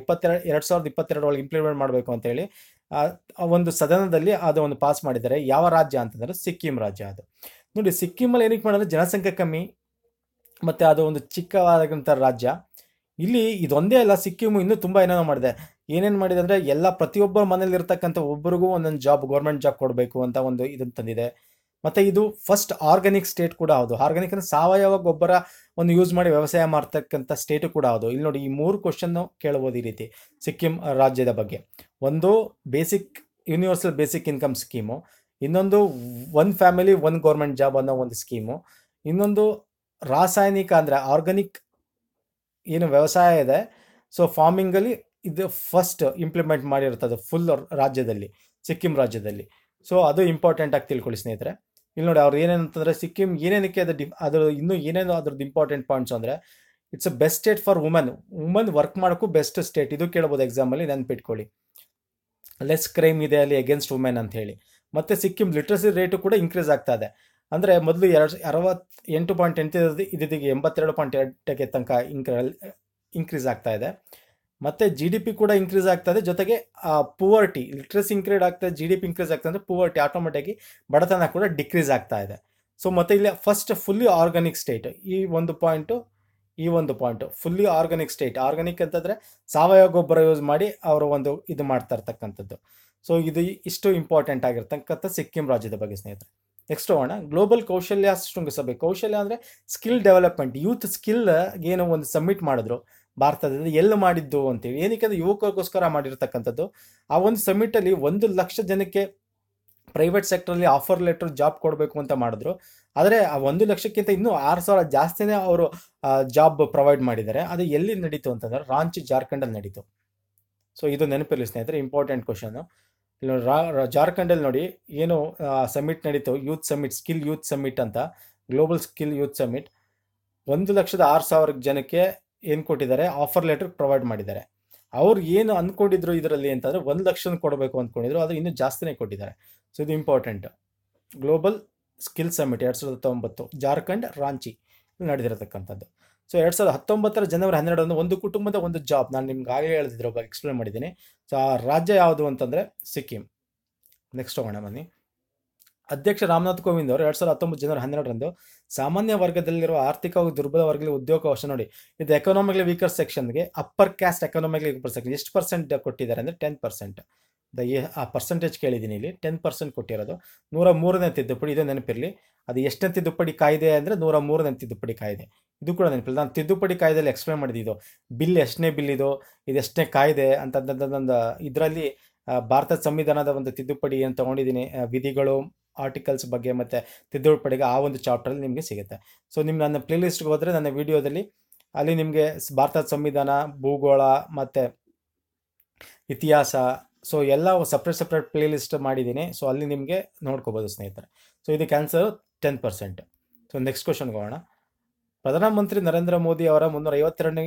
2022 ಒಳಗೆ ಇಂಪ್ಲಿಮೆಂಟ್ ಮಾಡಬೇಕು ಅಂತೇಳಿ ಒಂದು ಸದನದಲ್ಲಿ ಅದು ಒಂದು ಪಾಸ್ ಮಾಡಿದ್ದಾರೆ. ಯಾವ ರಾಜ್ಯ ಅಂತಂದರೆ ಸಿಕ್ಕಿಂ ರಾಜ್ಯ. ಅದು ನೋಡಿ, ಸಿಕ್ಕಿಮಲ್ಲಿ ಏನಕ್ಕೆ ಮಾಡಿದ್ರೆ ಜನಸಂಖ್ಯೆ ಕಮ್ಮಿ ಮತ್ತು ಅದು ಒಂದು ಚಿಕ್ಕವಾದಂಥ ರಾಜ್ಯ. ಇಲ್ಲಿ ಇದೊಂದೇ ಅಲ್ಲ, ಸಿಕ್ಕಿಮು ಇನ್ನೂ ತುಂಬ ಏನೇನೋ ಮಾಡಿದೆ. ಏನೇನು ಮಾಡಿದೆ ಅಂದರೆ, ಪ್ರತಿಯೊಬ್ಬರ ಮನೇಲಿ ಇರ್ತಕ್ಕಂಥ ಒಬ್ಬರಿಗೂ ಒಂದೊಂದು ಜಾಬ್, ಗೌರ್ಮೆಂಟ್ ಜಾಬ್ ಕೊಡಬೇಕು ಅಂತ ಒಂದು ಇದನ್ನು ತಂದಿದೆ. ಮತ್ತು ಇದು ಫಸ್ಟ್ ಆರ್ಗ್ಯಾನಿಕ್ ಸ್ಟೇಟ್ ಕೂಡ ಹೌದು. ಆರ್ಗ್ಯಾನಿಕ್ ಅಂದರೆ ಸಾವಯವ ಗೊಬ್ಬರ ಒಂದು ಯೂಸ್ ಮಾಡಿ ವ್ಯವಸಾಯ ಮಾಡ್ತಕ್ಕಂಥ ಸ್ಟೇಟು ಕೂಡ ಹೌದು. ಇಲ್ಲಿ ನೋಡಿ, ಈ 3 ಕ್ವಶನ್ನು ಕೇಳ್ಬೋದು ಈ ರೀತಿ ಸಿಕ್ಕಿಂ ರಾಜ್ಯದ ಬಗ್ಗೆ. ಒಂದು ಯೂನಿವರ್ಸಲ್ ಬೇಸಿಕ್ ಇನ್ಕಮ್ ಸ್ಕೀಮು, ಇನ್ನೊಂದು 1 ಫ್ಯಾಮಿಲಿ 1 ಗೌರ್ಮೆಂಟ್ ಜಾಬ್ ಅನ್ನೋ ಒಂದು ಸ್ಕೀಮು, ಇನ್ನೊಂದು ರಾಸಾಯನಿಕ ಅಂದರೆ ಆರ್ಗ್ಯಾನಿಕ್ ಏನು ವ್ಯವಸಾಯ ಇದೆ, ಸೊ ಫಾರ್ಮಿಂಗಲ್ಲಿ ಇದು ಫಸ್ಟ್ ಇಂಪ್ಲಿಮೆಂಟ್ ಮಾಡಿರ್ತದೆ ಫುಲ್ ರಾಜ್ಯದಲ್ಲಿ, ಸಿಕ್ಕಿಂ ರಾಜ್ಯದಲ್ಲಿ. ಸೊ ಅದು ಇಂಪಾರ್ಟೆಂಟ್ ಆಗಿ ತಿಳ್ಕೊಳ್ಳಿ ಸ್ನೇಹಿತರೆ. ಇಲ್ಲಿ ನೋಡಿ ಅವ್ರು ಏನೇನಂತಂದರೆ ಸಿಕ್ಕಿಂ ಏನೇನಕ್ಕೆ ಅದು ಇನ್ನೂ ಏನೇನು ಅದ್ರದ್ದು ಇಂಪಾರ್ಟೆಂಟ್ ಪಾಯಿಂಟ್ಸ್ ಅಂದರೆ it's a best state for woman work ಮಾಡೋಕ್ಕೂ ಬೆಸ್ಟ್ ಸ್ಟೇಟ್. ಇದು ಕೇಳ್ಬೋದು ಎಕ್ಸಾಮಲ್ಲಿ, ನೆನ್ಪಿಟ್ಕೊಳ್ಳಿ. ಲೆಸ್ ಕ್ರೈಮ್ ಇದೆ ಅಲ್ಲಿ ಅಗೇನ್ಸ್ಟ್ ವುಮೆನ್ ಅಂತ ಹೇಳಿ. ಮತ್ತು ಸಿಕ್ಕಿಂ ಲಿಟ್ರಸಿ ರೇಟು ಕೂಡ ಇನ್ಕ್ರೀಸ್ ಆಗ್ತಾ ಇದೆ. ಅಂದರೆ ಮೊದಲು 68.8 ಇದೀಗ 82.8ಕ್ಕೆ ತನಕ ಇನ್ಕ್ರೀಸ್ ಆಗ್ತಾ ಇದೆ. ಮತ್ತು ಜಿ ಡಿ ಪಿ ಕೂಡ ಇನ್ಕ್ರೀಸ್ ಆಗ್ತಾ ಇದೆ. ಜೊತೆಗೆ ಪುವರ್ಟಿ, ಲಿಟ್ರಸಿ ಇನ್ಕ್ರೀಸ್ ಆಗ್ತಾ ಇದೆ, ಜಿ ಡಿ ಪಿ ಇನ್ಕ್ರೀಸ್ ಆಗ್ತಾ ಅಂದರೆ ಪುವರ್ಟಿ ಆಟೋಮೆಟಿಕ್ಕಾಗಿ ಬಡತನ ಕೂಡ ಡಿಕ್ರೀಸ್ ಆಗ್ತಾ ಇದೆ. ಸೊ ಮತ್ತು ಇಲ್ಲಿ ಫಸ್ಟ್ ಫುಲ್ಲಿ ಆರ್ಗಾನಿಕ್ ಸ್ಟೇಟ್, ಈ ಒಂದು point fully organic state. Organic ಅಂತಂದರೆ ಸಾವಯವ ಗೊಬ್ಬರ ಯೂಸ್ ಮಾಡಿ ಅವರು ಒಂದು ಇದು ಮಾಡ್ತಾ ಇರ್ತಕ್ಕಂಥದ್ದು. ಸೊ ಇದು ಇಷ್ಟು ಇಂಪಾರ್ಟೆಂಟ್ ಆಗಿರ್ತಕ್ಕಂಥ ಸಿಕ್ಕಿಂ ರಾಜ್ಯದ ಬಗ್ಗೆ ಸ್ನೇಹಿತರೆ. ನೆಕ್ಸ್ಟ್ ಹೋಗೋಣ, ಗ್ಲೋಬಲ್ ಕೌಶಲ್ಯ ಶೃಂಗಸಭೆ. ಕೌಶಲ್ಯ ಅಂದರೆ ಸ್ಕಿಲ್ ಡೆವಲಪ್ಮೆಂಟ್, ಯೂತ್ ಸ್ಕಿಲ್ ಏನೋ ಒಂದು ಸಬ್ಮಿಟ್ ಮಾಡಿದ್ರು ಭಾರತದಲ್ಲಿ. ಎಲ್ಲಿ ಮಾಡಿದ್ದು ಅಂತೇಳಿ, ಏನಕ್ಕೆ ಅಂದರೆ ಯುವಕರಿಗೋಸ್ಕರ ಮಾಡಿರ್ತಕ್ಕಂಥದ್ದು. ಆ ಒಂದು ಸಬ್ಮಿಟಲ್ಲಿ 1,00,000 ಜನಕ್ಕೆ ಪ್ರೈವೇಟ್ ಸೆಕ್ಟ್ರಲ್ಲಿ ಆಫರ್ ಲೆಟರ್ ಜಾಬ್ ಕೊಡಬೇಕು ಅಂತ ಮಾಡಿದ್ರು. ಆದರೆ ಆ 1,00,000ಕ್ಕಿಂತ ಇನ್ನೂ 6,000 ಜಾಸ್ತಿನೇ ಅವರು ಜಾಬ್ ಪ್ರೊವೈಡ್ ಮಾಡಿದ್ದಾರೆ. ಅದು ಎಲ್ಲಿ ನಡೀತು ಅಂತಂದರೆ ರಾಂಚಿ, ಜಾರ್ಖಂಡಲ್ಲಿ ನಡೀತು. ಸೊ ಇದು ನೆನಪಿರಲಿ ಸ್ನೇಹಿತರೆ, ಇಂಪಾರ್ಟೆಂಟ್ ಕ್ವಶನು. ಇಲ್ಲಿ ಜಾರ್ಖಂಡಲ್ಲಿ ನೋಡಿ ಏನು ಸಮಿಟ್ ನಡೀತು, youth summit, skill youth summit ಅಂತ, ಗ್ಲೋಬಲ್ ಸ್ಕಿಲ್ ಯೂತ್ ಸಮಿಟ್. 1,06,000 ಜನಕ್ಕೆ ಏನು ಕೊಟ್ಟಿದ್ದಾರೆ, ಆಫರ್ ಲೆಟರ್ ಪ್ರೊವೈಡ್ ಮಾಡಿದ್ದಾರೆ. ಅವ್ರು ಏನು ಅಂದ್ಕೊಂಡಿದ್ರು ಇದರಲ್ಲಿ ಅಂತಂದರೆ 1,00,000 ಕೊಡಬೇಕು ಅಂದ್ಕೊಂಡಿದ್ರು, ಅದು ಇನ್ನೂ ಜಾಸ್ತಿನೇ ಕೊಟ್ಟಿದ್ದಾರೆ. ಸೊ ಇದು important. Global skill summit 2019 Jharkhand, Ranchi ನಡೆದಿರತಕ್ಕಂಥದ್ದು. ಸೊ 2019 ಜನವರಿ 12 ಒಂದು ಕುಟುಂಬದ ಒಂದು ಜಾಬ್. ನಾನು ನಿಮ್ಗೆ ಆಗಲೇ ಹೇಳಿದ್ರ ಬಗ್ಗೆ ಎಕ್ಸ್ಪ್ಲೇನ್ ಮಾಡಿದ್ದೀನಿ. ಸೊ ಆ ರಾಜ್ಯ ಯಾವುದು ಅಂತಂದರೆ ಸಿಕ್ಕಿಂ. ನೆಕ್ಸ್ಟ್ ಹೋಗೋಣ ಬನ್ನಿ. ಅಧ್ಯಕ್ಷ ರಾಮನಾಥ್ ಕೋವಿಂದ್ ಅವರು 2019 ಜನವರಿ 12 ಸಾಮಾನ್ಯ ವರ್ಗದಲ್ಲಿರುವ ಆರ್ಥಿಕವಾಗಿ ದುರ್ಬಲ ವರ್ಗದಲ್ಲಿ ಉದ್ಯೋಗಾವಕಾಶ. ನೋಡಿ, ಇದು ಎಕನಾಮಿಕಲಿ ವೀಕರ್ ಸೆಕ್ಷನ್ಗೆ upper caste economically weaker section ಎಷ್ಟು ಪರ್ಸೆಂಟ್ ಕೊಟ್ಟಿದ್ದಾರೆ ಅಂದರೆ 10%. ಆ ಪರ್ಸೆಂಟೇಜ್ ಕೇಳಿದ್ದೀನಿ ಇಲ್ಲಿ, 10% ಕೊಟ್ಟಿರೋದು. 103ನೇ ತಿದ್ದುಪಡಿ, ಇದು ನೆನಪಿರಲಿ. ಅದು ಎಷ್ಟನೇ ತಿದ್ದುಪಡಿ ಕಾಯ್ದೆ ಅಂದರೆ 103ನೇ ತಿದ್ದುಪಡಿ ಕಾಯ್ದೆ. ಇದು ಕೂಡ ನೆನಪಿಲ್ಲ. ನಾನು ತಿದ್ದುಪಡಿ ಕಾಯ್ದೆಯಲ್ಲಿ ಎಕ್ಸ್ಪ್ಲೇನ್ ಮಾಡಿದ್ದು ಬಿಲ್ ಎಷ್ಟನೇ ಬಿಲ್ ಇದು ಎಷ್ಟನೇ ಕಾಯ್ದೆ ಅಂತಂದು ಇದರಲ್ಲಿ ಭಾರತದ ಸಂವಿಧಾನದ ಒಂದು ತಿದ್ದುಪಡಿ ಏನು ತೊಗೊಂಡಿದ್ದೀನಿ, ವಿಧಿಗಳು, ಆರ್ಟಿಕಲ್ಸ್ ಬಗ್ಗೆ ಮತ್ತು ತಿದ್ದುಪಡಿಗೆ ಆ ಒಂದು ಚಾಪ್ಟ್ರಲ್ಲಿ ನಿಮಗೆ ಸಿಗುತ್ತೆ. ಸೊ ನಿಮ್ಮ ನನ್ನ ಪ್ಲೇಲಿಸ್ಟ್ಗೆ ಹೋದರೆ ನನ್ನ ವಿಡಿಯೋದಲ್ಲಿ ಅಲ್ಲಿ ನಿಮಗೆ ಭಾರತದ ಸಂವಿಧಾನ, ಭೂಗೋಳ ಮತ್ತು ಇತಿಹಾಸ, ಸೊ ಎಲ್ಲ ಸಪ್ರೇಟ್ ಪ್ಲೇಲಿಸ್ಟ್ ಮಾಡಿದ್ದೀನಿ. ಸೊ ಅಲ್ಲಿ ನಿಮಗೆ ನೋಡ್ಕೋಬೋದು ಸ್ನೇಹಿತರೆ. ಸೊ ಇದಕ್ಕೆ ಆನ್ಸರು 10%. ಸೊ ನೆಕ್ಸ್ಟ್ ಕ್ವಶನ್ಗೆ ಹೋಗೋಣ. ಪ್ರಧಾನಮಂತ್ರಿ ನರೇಂದ್ರ ಮೋದಿ ಅವರ 352ನೇ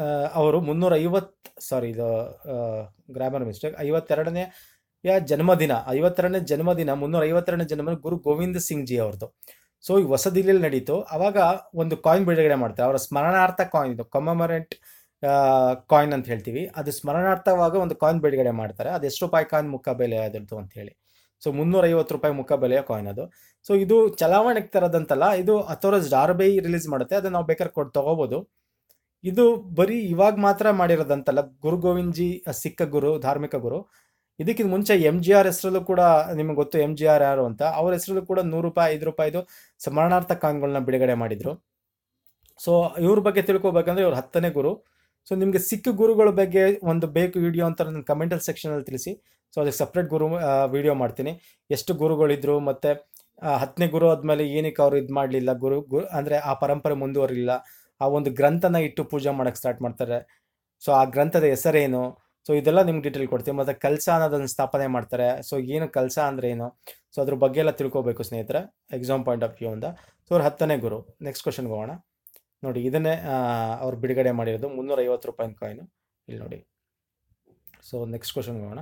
ಗ್ರಾಮರ್ ಮಿಸ್ಟೇಕ್, 52ನೇ ಜನ್ಮದಿನ 352ನೇ ಜನ್ಮದಿನ ಗುರು ಗೋವಿಂದ್ ಸಿಂಗ್ ಜಿ ಅವ್ರದ್ದು. ಸೊ ಈ ಹೊಸ ದಿಲ್ಲಿಯಲ್ಲಿ ನಡೀತು. ಅವಾಗ ಒಂದು ಕಾಯಿನ್ ಬಿಡುಗಡೆ ಮಾಡ್ತಾರೆ, ಅವರ ಸ್ಮರಣಾರ್ಥ ಕಾಯಿನ್, ಇದು ಕಮಮರೇಟ್ ಕಾಯಿನ್ ಅಂತ ಹೇಳ್ತೀವಿ. ಅದು ಸ್ಮರಣಾರ್ಥವಾಗ ಒಂದು ಕಾಯಿನ್ ಬಿಡುಗಡೆ ಮಾಡ್ತಾರೆ. ಅದು ಎಷ್ಟು ರೂಪಾಯಿ ಕಾಯಿನ್ ಮುಖಬೆಲೆ ಅದರದ್ದು ಅಂತ ಹೇಳಿ. ಸೊ 350 ರೂಪಾಯಿ ಮುಖಬೆಲೆಯ ಕಾಯಿನ್ ಅದು. ಸೊ ಇದು ಚಲಾವಣೆಗೆ ತರದಂತಲ್ಲ, ಇದು ಅಥೋರೈಸ್ಡ್ RBI ರಿಲೀಸ್ ಮಾಡುತ್ತೆ. ಅದನ್ನು ನಾವು ಬೇಕಾದ್ರೆ ತೊಗೋಬೋದು. ಇದು ಬರೀ ಇವಾಗ ಮಾತ್ರ ಮಾಡಿರೋದಂತಲ್ಲ. ಗುರು ಗೋವಿಂದ್ ಜಿ ಸಿಕ್ಕ ಗುರು, ಧಾರ್ಮಿಕ ಗುರು. ಇದಕ್ಕಿಂತ ಮುಂಚೆ MGR ಹೆಸರಲ್ಲೂ ಕೂಡ ನಿಮಗೆ ಗೊತ್ತು, MGR ಯಾರು ಅಂತ. ಅವ್ರ ಹೆಸರಲ್ಲೂ ಕೂಡ 100 ರೂಪಾಯಿ, 5 ರೂಪಾಯಿದು ಸ್ಮರಣಾರ್ಥ ಕಾಯಿನ್ಗಳನ್ನ ಬಿಡುಗಡೆ ಮಾಡಿದರು. ಸೊ ಇವ್ರ ಬಗ್ಗೆ ತಿಳ್ಕೊಬೇಕಂದ್ರೆ ಇವ್ರು 10ನೇ ಗುರು. ಸೊ ನಿಮಗೆ ಸಿಕ್ಕ ಗುರುಗಳ ಬಗ್ಗೆ ಒಂದು ಬೇಕು ವಿಡಿಯೋ ಅಂತ ನನ್ನ ಕಮೆಂಟಲ್ ಸೆಕ್ಷನಲ್ಲಿ ತಿಳಿಸಿ. ಸೊ ಅದಕ್ಕೆ ಸಪ್ರೇಟ್ ವಿಡಿಯೋ ಮಾಡ್ತೀನಿ. ಎಷ್ಟು ಗುರುಗಳಿದ್ರು ಮತ್ತು 10ನೇ ಗುರು ಆದಮೇಲೆ ಏನಕ್ಕೆ ಅವರು ಇದು ಮಾಡಲಿಲ್ಲ, ಗುರು ಅಂದರೆ ಆ ಪರಂಪರೆ ಮುಂದುವರಿಲಿಲ್ಲ. ಆ ಒಂದು ಗ್ರಂಥನ ಇಟ್ಟು ಪೂಜೆ ಮಾಡೋಕ್ಕೆ ಸ್ಟಾರ್ಟ್ ಮಾಡ್ತಾರೆ. ಸೊ ಆ ಗ್ರಂಥದ ಹೆಸರೇನು, ಸೊ ಇದೆಲ್ಲ ನಿಮ್ಗೆ ಡೀಟೇಲ್ ಕೊಡ್ತೀವಿ. ಮತ್ತು ಕಲಸ ಅನ್ನೋದನ್ನು ಸ್ಥಾಪನೆ ಮಾಡ್ತಾರೆ. ಸೊ ಏನು ಕಲಸ ಅಂದರೆ ಏನು, ಸೊ ಅದ್ರ ಬಗ್ಗೆ ಎಲ್ಲ ತಿಳ್ಕೊಬೇಕು ಸ್ನೇಹಿತರೆ, ಎಕ್ಸಾಮ್ ಪಾಯಿಂಟ್ ಆಫ್ ವ್ಯೂ ಇಂದ. ಸೊ ಅವ್ರು 10ನೇ ಗುರು. ನೆಕ್ಸ್ಟ್ ಕ್ವಶನ್ಗೆ ಹೋಗೋಣ. ನೋಡಿ, ಇದನ್ನೇ ಅವ್ರು ಬಿಡುಗಡೆ ಮಾಡಿರೋದು 350 ರೂಪಾಯಿ ಕಾಯಿನು, ಇಲ್ಲಿ ನೋಡಿ. ಸೊ ನೆಕ್ಸ್ಟ್ ಕ್ವಶನ್ಗೆ ಹೋಗೋಣ.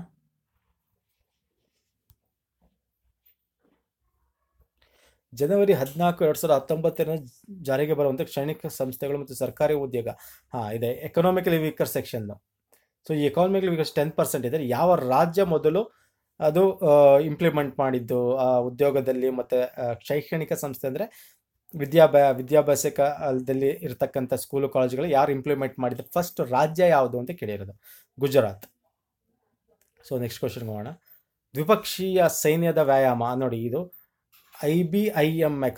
ಜನವರಿ 14, 2019 ಜಾರಿಗೆ ಬರುವಂಥ ಶೈಕ್ಷಣಿಕ ಸಂಸ್ಥೆಗಳು ಮತ್ತು ಸರ್ಕಾರಿ ಉದ್ಯೋಗ ಇದೆ ಎಕನಾಮಿಕಲಿ ವೀಕರ್ ಸೆಕ್ಷನ್. ಸೊ ಈ ಎಕಾನಮಿಕಲಿ ವೀಕರ್ 10% ಇದೆ. ಯಾವ ರಾಜ್ಯ ಮೊದಲು ಅದು ಇಂಪ್ಲಿಮೆಂಟ್ ಮಾಡಿದ್ದು ಆ ಉದ್ಯೋಗದಲ್ಲಿ ಮತ್ತು ಶೈಕ್ಷಣಿಕ ಸಂಸ್ಥೆ ಅಂದರೆ ವಿದ್ಯಾಭ್ಯಾಸದಲ್ಲಿ ಇರತಕ್ಕಂಥ ಸ್ಕೂಲು ಕಾಲೇಜುಗಳು ಯಾರು ಇಂಪ್ಲಿಮೆಂಟ್ ಮಾಡಿದ್ರು, ಫಸ್ಟ್ ರಾಜ್ಯ ಯಾವುದು ಅಂತ ಕೇಳಿರೋದು, ಗುಜರಾತ್. ಸೊ ನೆಕ್ಸ್ಟ್ ಕ್ವಶನ್ಗೆ ಹೋಗೋಣ. ದ್ವಿಪಕ್ಷೀಯ ಸೈನ್ಯದ ವ್ಯಾಯಾಮ. ನೋಡಿ, ಇದು IBIMX.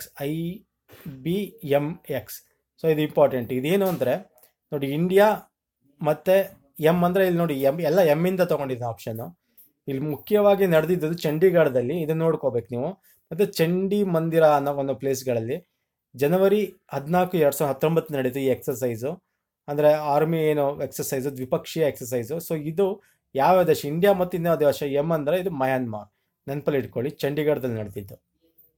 ಸೊ ಇದು ಇಂಪಾರ್ಟೆಂಟ್. ಇದೇನು ಅಂದರೆ ನೋಡಿ, ಇಂಡಿಯಾ ಮತ್ತು ಎಮ್ ಅಂದರೆ ಇಲ್ಲಿ ನೋಡಿ, ಎಲ್ಲ ಎಮ್ಮಿಂದ ತೊಗೊಂಡಿದ್ದ ಆಪ್ಷನ್ನು. ಇಲ್ಲಿ ಮುಖ್ಯವಾಗಿ ನಡೆದಿದ್ದು ಚಂಡೀಗಢದಲ್ಲಿ, ಇದನ್ನು ನೋಡ್ಕೋಬೇಕು ನೀವು. ಮತ್ತು ಚಂಡಿ ಮಂದಿರ ಅನ್ನೋ ಒಂದು ಪ್ಲೇಸ್ಗಳಲ್ಲಿ ಜನವರಿ 14, 2019 ನಡೀತು ಈ ಎಕ್ಸಸೈಸು. ಅಂದರೆ ಆರ್ಮಿ ಏನು ಎಕ್ಸಸೈಸು, ದ್ವಿಪಕ್ಷೀಯ ಎಕ್ಸಸೈಸು. ಸೊ ಇದು ಯಾವ ದೇಶ, ಇಂಡಿಯಾ ಮತ್ತು ಇನ್ನೊಂದು ದೇಶ. ಎಮ್ ಅಂದರೆ ಇದು ಮಯನ್ಮಾರ್, ನೆನಪಲ್ಲಿ ಇಟ್ಕೊಳ್ಳಿ. ಚಂಡೀಗಢದಲ್ಲಿ ನಡೆದಿದ್ದು.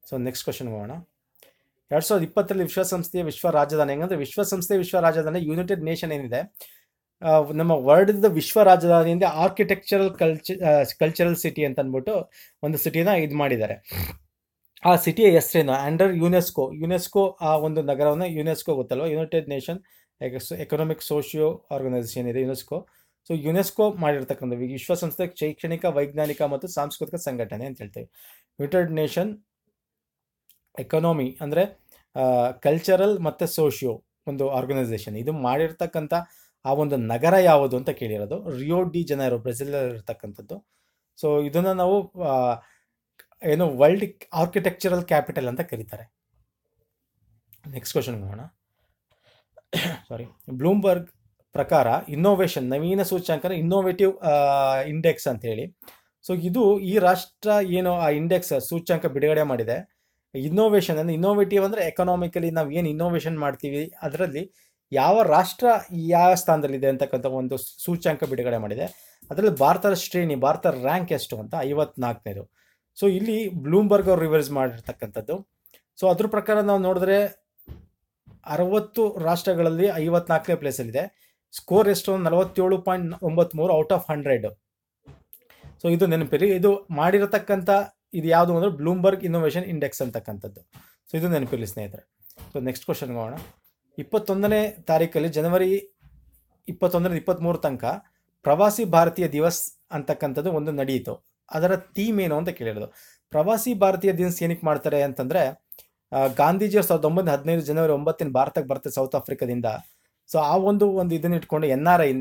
ಸೊ ನೆಕ್ಸ್ಟ್ ಕ್ವಶನ್ ಹೋಗೋಣ. 2020 ವಿಶ್ವಸಂಸ್ಥೆಯ ವಿಶ್ವ ರಾಜಧಾನಿ ಹೆಂಗಂದ್ರೆ, ವಿಶ್ವಸಂಸ್ಥೆಯ ವಿಶ್ವ ರಾಜಧಾನಿ ಯುನೈಟೆಡ್ ನೇಷನ್ ಏನಿದೆ, ನಮ್ಮ ವರ್ಲ್ಡ್ ವಿಶ್ವ ರಾಜಧಾನಿಯಿಂದ ಆರ್ಕಿಟೆಕ್ಚರಲ್ ಕಲ್ಚರಲ್ ಸಿಟಿ ಅಂತ ಅಂದ್ಬಿಟ್ಟು ಒಂದು ಸಿಟಿನ ಇದು ಮಾಡಿದ್ದಾರೆ. ಆ ಸಿಟಿಯ ಹೆಸರೇನು ಅಂಡರ್ ಯುನೆಸ್ಕೋ ಆ ಒಂದು ನಗರವನ್ನು ಯುನೆಸ್ಕೋ ಗೊತ್ತಲ್ವ, United Nation economic socio organisation ಇದೆ ಯುನೆಸ್ಕೋ. ಸೊ ಯುನೆಸ್ಕೋ ಮಾಡಿರ್ತಕ್ಕಂಥ ವಿಶ್ವಸಂಸ್ಥೆ ಶೈಕ್ಷಣಿಕ, ವೈಜ್ಞಾನಿಕ ಮತ್ತು ಸಾಂಸ್ಕೃತಿಕ ಸಂಘಟನೆ ಅಂತ ಹೇಳ್ತೇವೆ. ಯುನೈಟೆಡ್ ನೇಷನ್ ಎಕನಾಮಿ ಅಂದರೆ ಕಲ್ಚರಲ್ ಮತ್ತು ಸೋಷಿಯೋ ಒಂದು ಆರ್ಗನೈಸೇಷನ್. ಇದು ಮಾಡಿರ್ತಕ್ಕಂಥ ಆ ಒಂದು ನಗರ ಯಾವುದು ಅಂತ ಕೇಳಿರೋದು, ರಿಯೋ ಡಿ ಜನೈರೋ, ಬ್ರೆಜಿಲಲ್ಲಿ ಇರ್ತಕ್ಕಂಥದ್ದು. ಸೊ ಇದನ್ನು ನಾವು ಏನು ವರ್ಲ್ಡ್ ಆರ್ಕಿಟೆಕ್ಚರಲ್ ಕ್ಯಾಪಿಟಲ್ ಅಂತ ಕರೀತಾರೆ. ನೆಕ್ಸ್ಟ್ ಕ್ವಶನ್ ಹೋಗೋಣ. ಬ್ಲೂಮ್ಬರ್ಗ್ ಪ್ರಕಾರ ಇನ್ನೋವೇಷನ್ ನವೀನ ಸೂಚ್ಯಂಕನ ಇನ್ನೋವೇಟಿವ್ ಇಂಡೆಕ್ಸ್ ಅಂತ ಹೇಳಿ. ಸೊ ಇದು ಈ ರಾಷ್ಟ್ರ ಏನು ಆ ಇಂಡೆಕ್ಸ್ ಸೂಚ್ಯಂಕ ಬಿಡುಗಡೆ ಮಾಡಿದೆ. ಇನ್ನೋವೇಷನ್ ಅಂದರೆ, ಇನ್ನೋವೇಟಿವ್ ಅಂದರೆ ಎಕನಾಮಿಕಲಿ ನಾವು ಏನು ಇನ್ನೋವೇಷನ್ ಮಾಡ್ತೀವಿ ಅದರಲ್ಲಿ ಯಾವ ರಾಷ್ಟ್ರ ಯಾವ ಸ್ಥಾನದಲ್ಲಿದೆ ಅಂತಕ್ಕಂಥ ಒಂದು ಸೂಚ್ಯಂಕ ಬಿಡುಗಡೆ ಮಾಡಿದೆ. ಅದರಲ್ಲಿ ಭಾರತದ ಶ್ರೇಣಿ, ಭಾರತ ರ್ಯಾಂಕ್ ಎಷ್ಟು ಅಂತ 54ನೇದು. ಸೊ ಇಲ್ಲಿ ಬ್ಲೂಮ್ಬರ್ಗ್ ಅವರು ರಿವೈಸ್ ಮಾಡಿರ್ತಕ್ಕಂಥದ್ದು. ಸೊ ಅದ್ರ ಪ್ರಕಾರ ನಾವು ನೋಡಿದ್ರೆ 60 ರಾಷ್ಟ್ರಗಳಲ್ಲಿ 54ನೇ ಪ್ಲೇಸಲ್ಲಿದೆ. ಸ್ಕೋರ್ ಎಷ್ಟು? 47.93 ಔಟ್ ಆಫ್ 100. ಸೊ ಇದು ನೆನಪಿರಿ. ಇದು ಮಾಡಿರತಕ್ಕಂಥ ಇದು ಯಾವುದು ಅಂದರೆ ಬ್ಲೂಮ್ಬರ್ಗ್ ಇನ್ನೋವೇಷನ್ ಇಂಡೆಕ್ಸ್ ಅಂತಕ್ಕಂಥದ್ದು. ಸೊ ಇದು ನೆನಪಿರಲಿ ಸ್ನೇಹಿತರೆ. ಸೊ ನೆಕ್ಸ್ಟ್ ಕ್ವಶನ್ಗೆ ಹೋಗೋಣ. 21ನೇ ತಾರೀಕಲ್ಲಿ ಜನವರಿ 21-23 ತನಕ ಪ್ರವಾಸಿ ಭಾರತೀಯ ದಿವಸ್ ಅಂತಕ್ಕಂಥದ್ದು ಒಂದು ನಡೆಯಿತು. ಅದರ ಥೀಮ್ ಏನು ಅಂತ ಕೇಳಿರೋದು. ಪ್ರವಾಸಿ ಭಾರತೀಯ ದಿವಸ್ ಏನಕ್ಕೆ ಮಾಡ್ತಾರೆ ಅಂತಂದರೆ, ಗಾಂಧೀಜಿಯವರು 1915 ಜನವರಿ 9 ಭಾರತಕ್ಕೆ ಬರ್ತಾರೆ ಸೌತ್ ಆಫ್ರಿಕಾದಿಂದ. ಸೊ ಆ ಒಂದು ಇದನ್ನ ಇಟ್ಕೊಂಡು NRI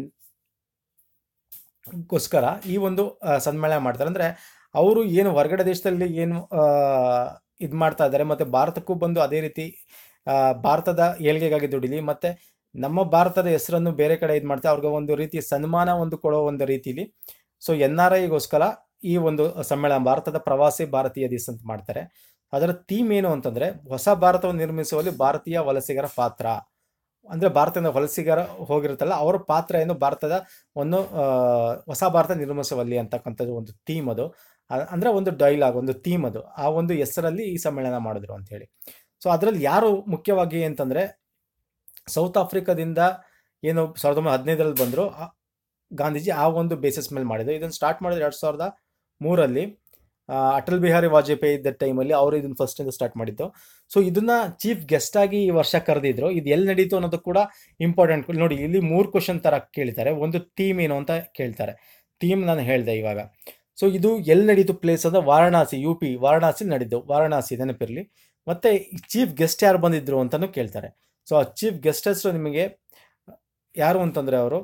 ಗೋಸ್ಕರ ಈ ಒಂದು ಸಮ್ಮೇಳನ ಮಾಡ್ತಾರೆ. ಅಂದರೆ ಅವರು ಏನು ಹೊರಗಡೆ ದೇಶದಲ್ಲಿ ಏನು ಇದು ಮಾಡ್ತಾ ಇದ್ದಾರೆ, ಮತ್ತು ಭಾರತಕ್ಕೂ ಬಂದು ಅದೇ ರೀತಿ ಭಾರತದ ಏಳಿಗೆಗಾಗಿ ದುಡಿಲಿ, ಮತ್ತು ನಮ್ಮ ಭಾರತದ ಹೆಸರನ್ನು ಬೇರೆ ಕಡೆ ಇದು ಮಾಡ್ತಾರೆ, ಅವ್ರಿಗೆ ಒಂದು ರೀತಿ ಸನ್ಮಾನ ಕೊಡೋ ಒಂದು ರೀತಿಲಿ. ಸೊ NRIಗೋಸ್ಕರ ಈ ಒಂದು ಸಮ್ಮೇಳನ ಭಾರತದ ಪ್ರವಾಸಿ ಭಾರತೀಯ ದಿವಸ ಅಂತ ಮಾಡ್ತಾರೆ. ಅದರ ಥೀಮ್ ಏನು ಅಂತಂದರೆ, ಹೊಸ ಭಾರತವನ್ನು ನಿರ್ಮಿಸುವಲ್ಲಿ ಭಾರತೀಯ ವಲಸಿಗರ ಪಾತ್ರ. ಅಂದರೆ ಭಾರತದಿಂದ ವಲಸಿಗರ ಹೋಗಿರುತ್ತಲ್ಲ ಅವರ ಪಾತ್ರ ಏನು ಭಾರತದ ಒಂದು ಹೊಸ ಭಾರತ ನಿರ್ಮಿಸುವಲ್ಲಿ ಅಂತಕ್ಕಂಥದ್ದು ಒಂದು ಥೀಮ್. ಅದು ಅಂದರೆ ಒಂದು ಡೈಲಾಗ್, ಒಂದು ಥೀಮ್. ಅದು ಆ ಒಂದು ಹೆಸರಲ್ಲಿ ಈ ಸಮ್ಮೇಳನ ಮಾಡಿದ್ರು ಅಂಥೇಳಿ. ಸೊ ಅದರಲ್ಲಿ ಯಾರು ಮುಖ್ಯವಾಗಿ ಅಂತಂದರೆ, ಸೌತ್ ಆಫ್ರಿಕಾದಿಂದ ಏನು 1915 ಬಂದರು ಗಾಂಧೀಜಿ, ಆ ಒಂದು ಬೇಸಿಸ್ ಮೇಲೆ ಮಾಡಿದ್ರು. ಇದನ್ನು ಸ್ಟಾರ್ಟ್ ಮಾಡಿದ್ರು 2003 ಅಟಲ್ ಬಿಹಾರಿ ವಾಜಪೇಯಿ ಇದ್ದ ಟೈಮಲ್ಲಿ ಅವರು ಇದನ್ನು ಫಸ್ಟಿಂದ ಸ್ಟಾರ್ಟ್ ಮಾಡಿದ್ದು. ಸೊ ಇದನ್ನ ಚೀಫ್ ಗೆಸ್ಟ್ ಆಗಿ ಈ ವರ್ಷ ಕರೆದಿದ್ರು. ಇದು ಎಲ್ಲಿ ನಡೀತು ಅನ್ನೋದು ಕೂಡ ಇಂಪಾರ್ಟೆಂಟ್. ನೋಡಿ, ಇಲ್ಲಿ 3 ಕ್ವಶನ್ ಥರ ಕೇಳ್ತಾರೆ. ಒಂದು ಥೀಮ್ ಏನು ಅಂತ ಕೇಳ್ತಾರೆ. ಥೀಮ್ ನಾನು ಹೇಳಿದೆ ಇವಾಗ. ಸೊ ಇದು ಎಲ್ಲಿ ನಡೀತು ಪ್ಲೇಸ್ ಅಂದರೆ ವಾರಣಾಸಿ, UP ವಾರಣಾಸಿ ನಡೀತು. ವಾರಣಾಸಿ ನೆನಪಿರಲಿ. ಮತ್ತು ಚೀಫ್ ಗೆಸ್ಟ್ ಯಾರು ಬಂದಿದ್ರು ಅಂತಲೂ ಕೇಳ್ತಾರೆ. ಸೊ ಆ ಚೀಫ್ ಗೆಸ್ಟ್ ಹೆಸರು ನಿಮಗೆ ಯಾರು ಅಂತಂದರೆ ಅವರು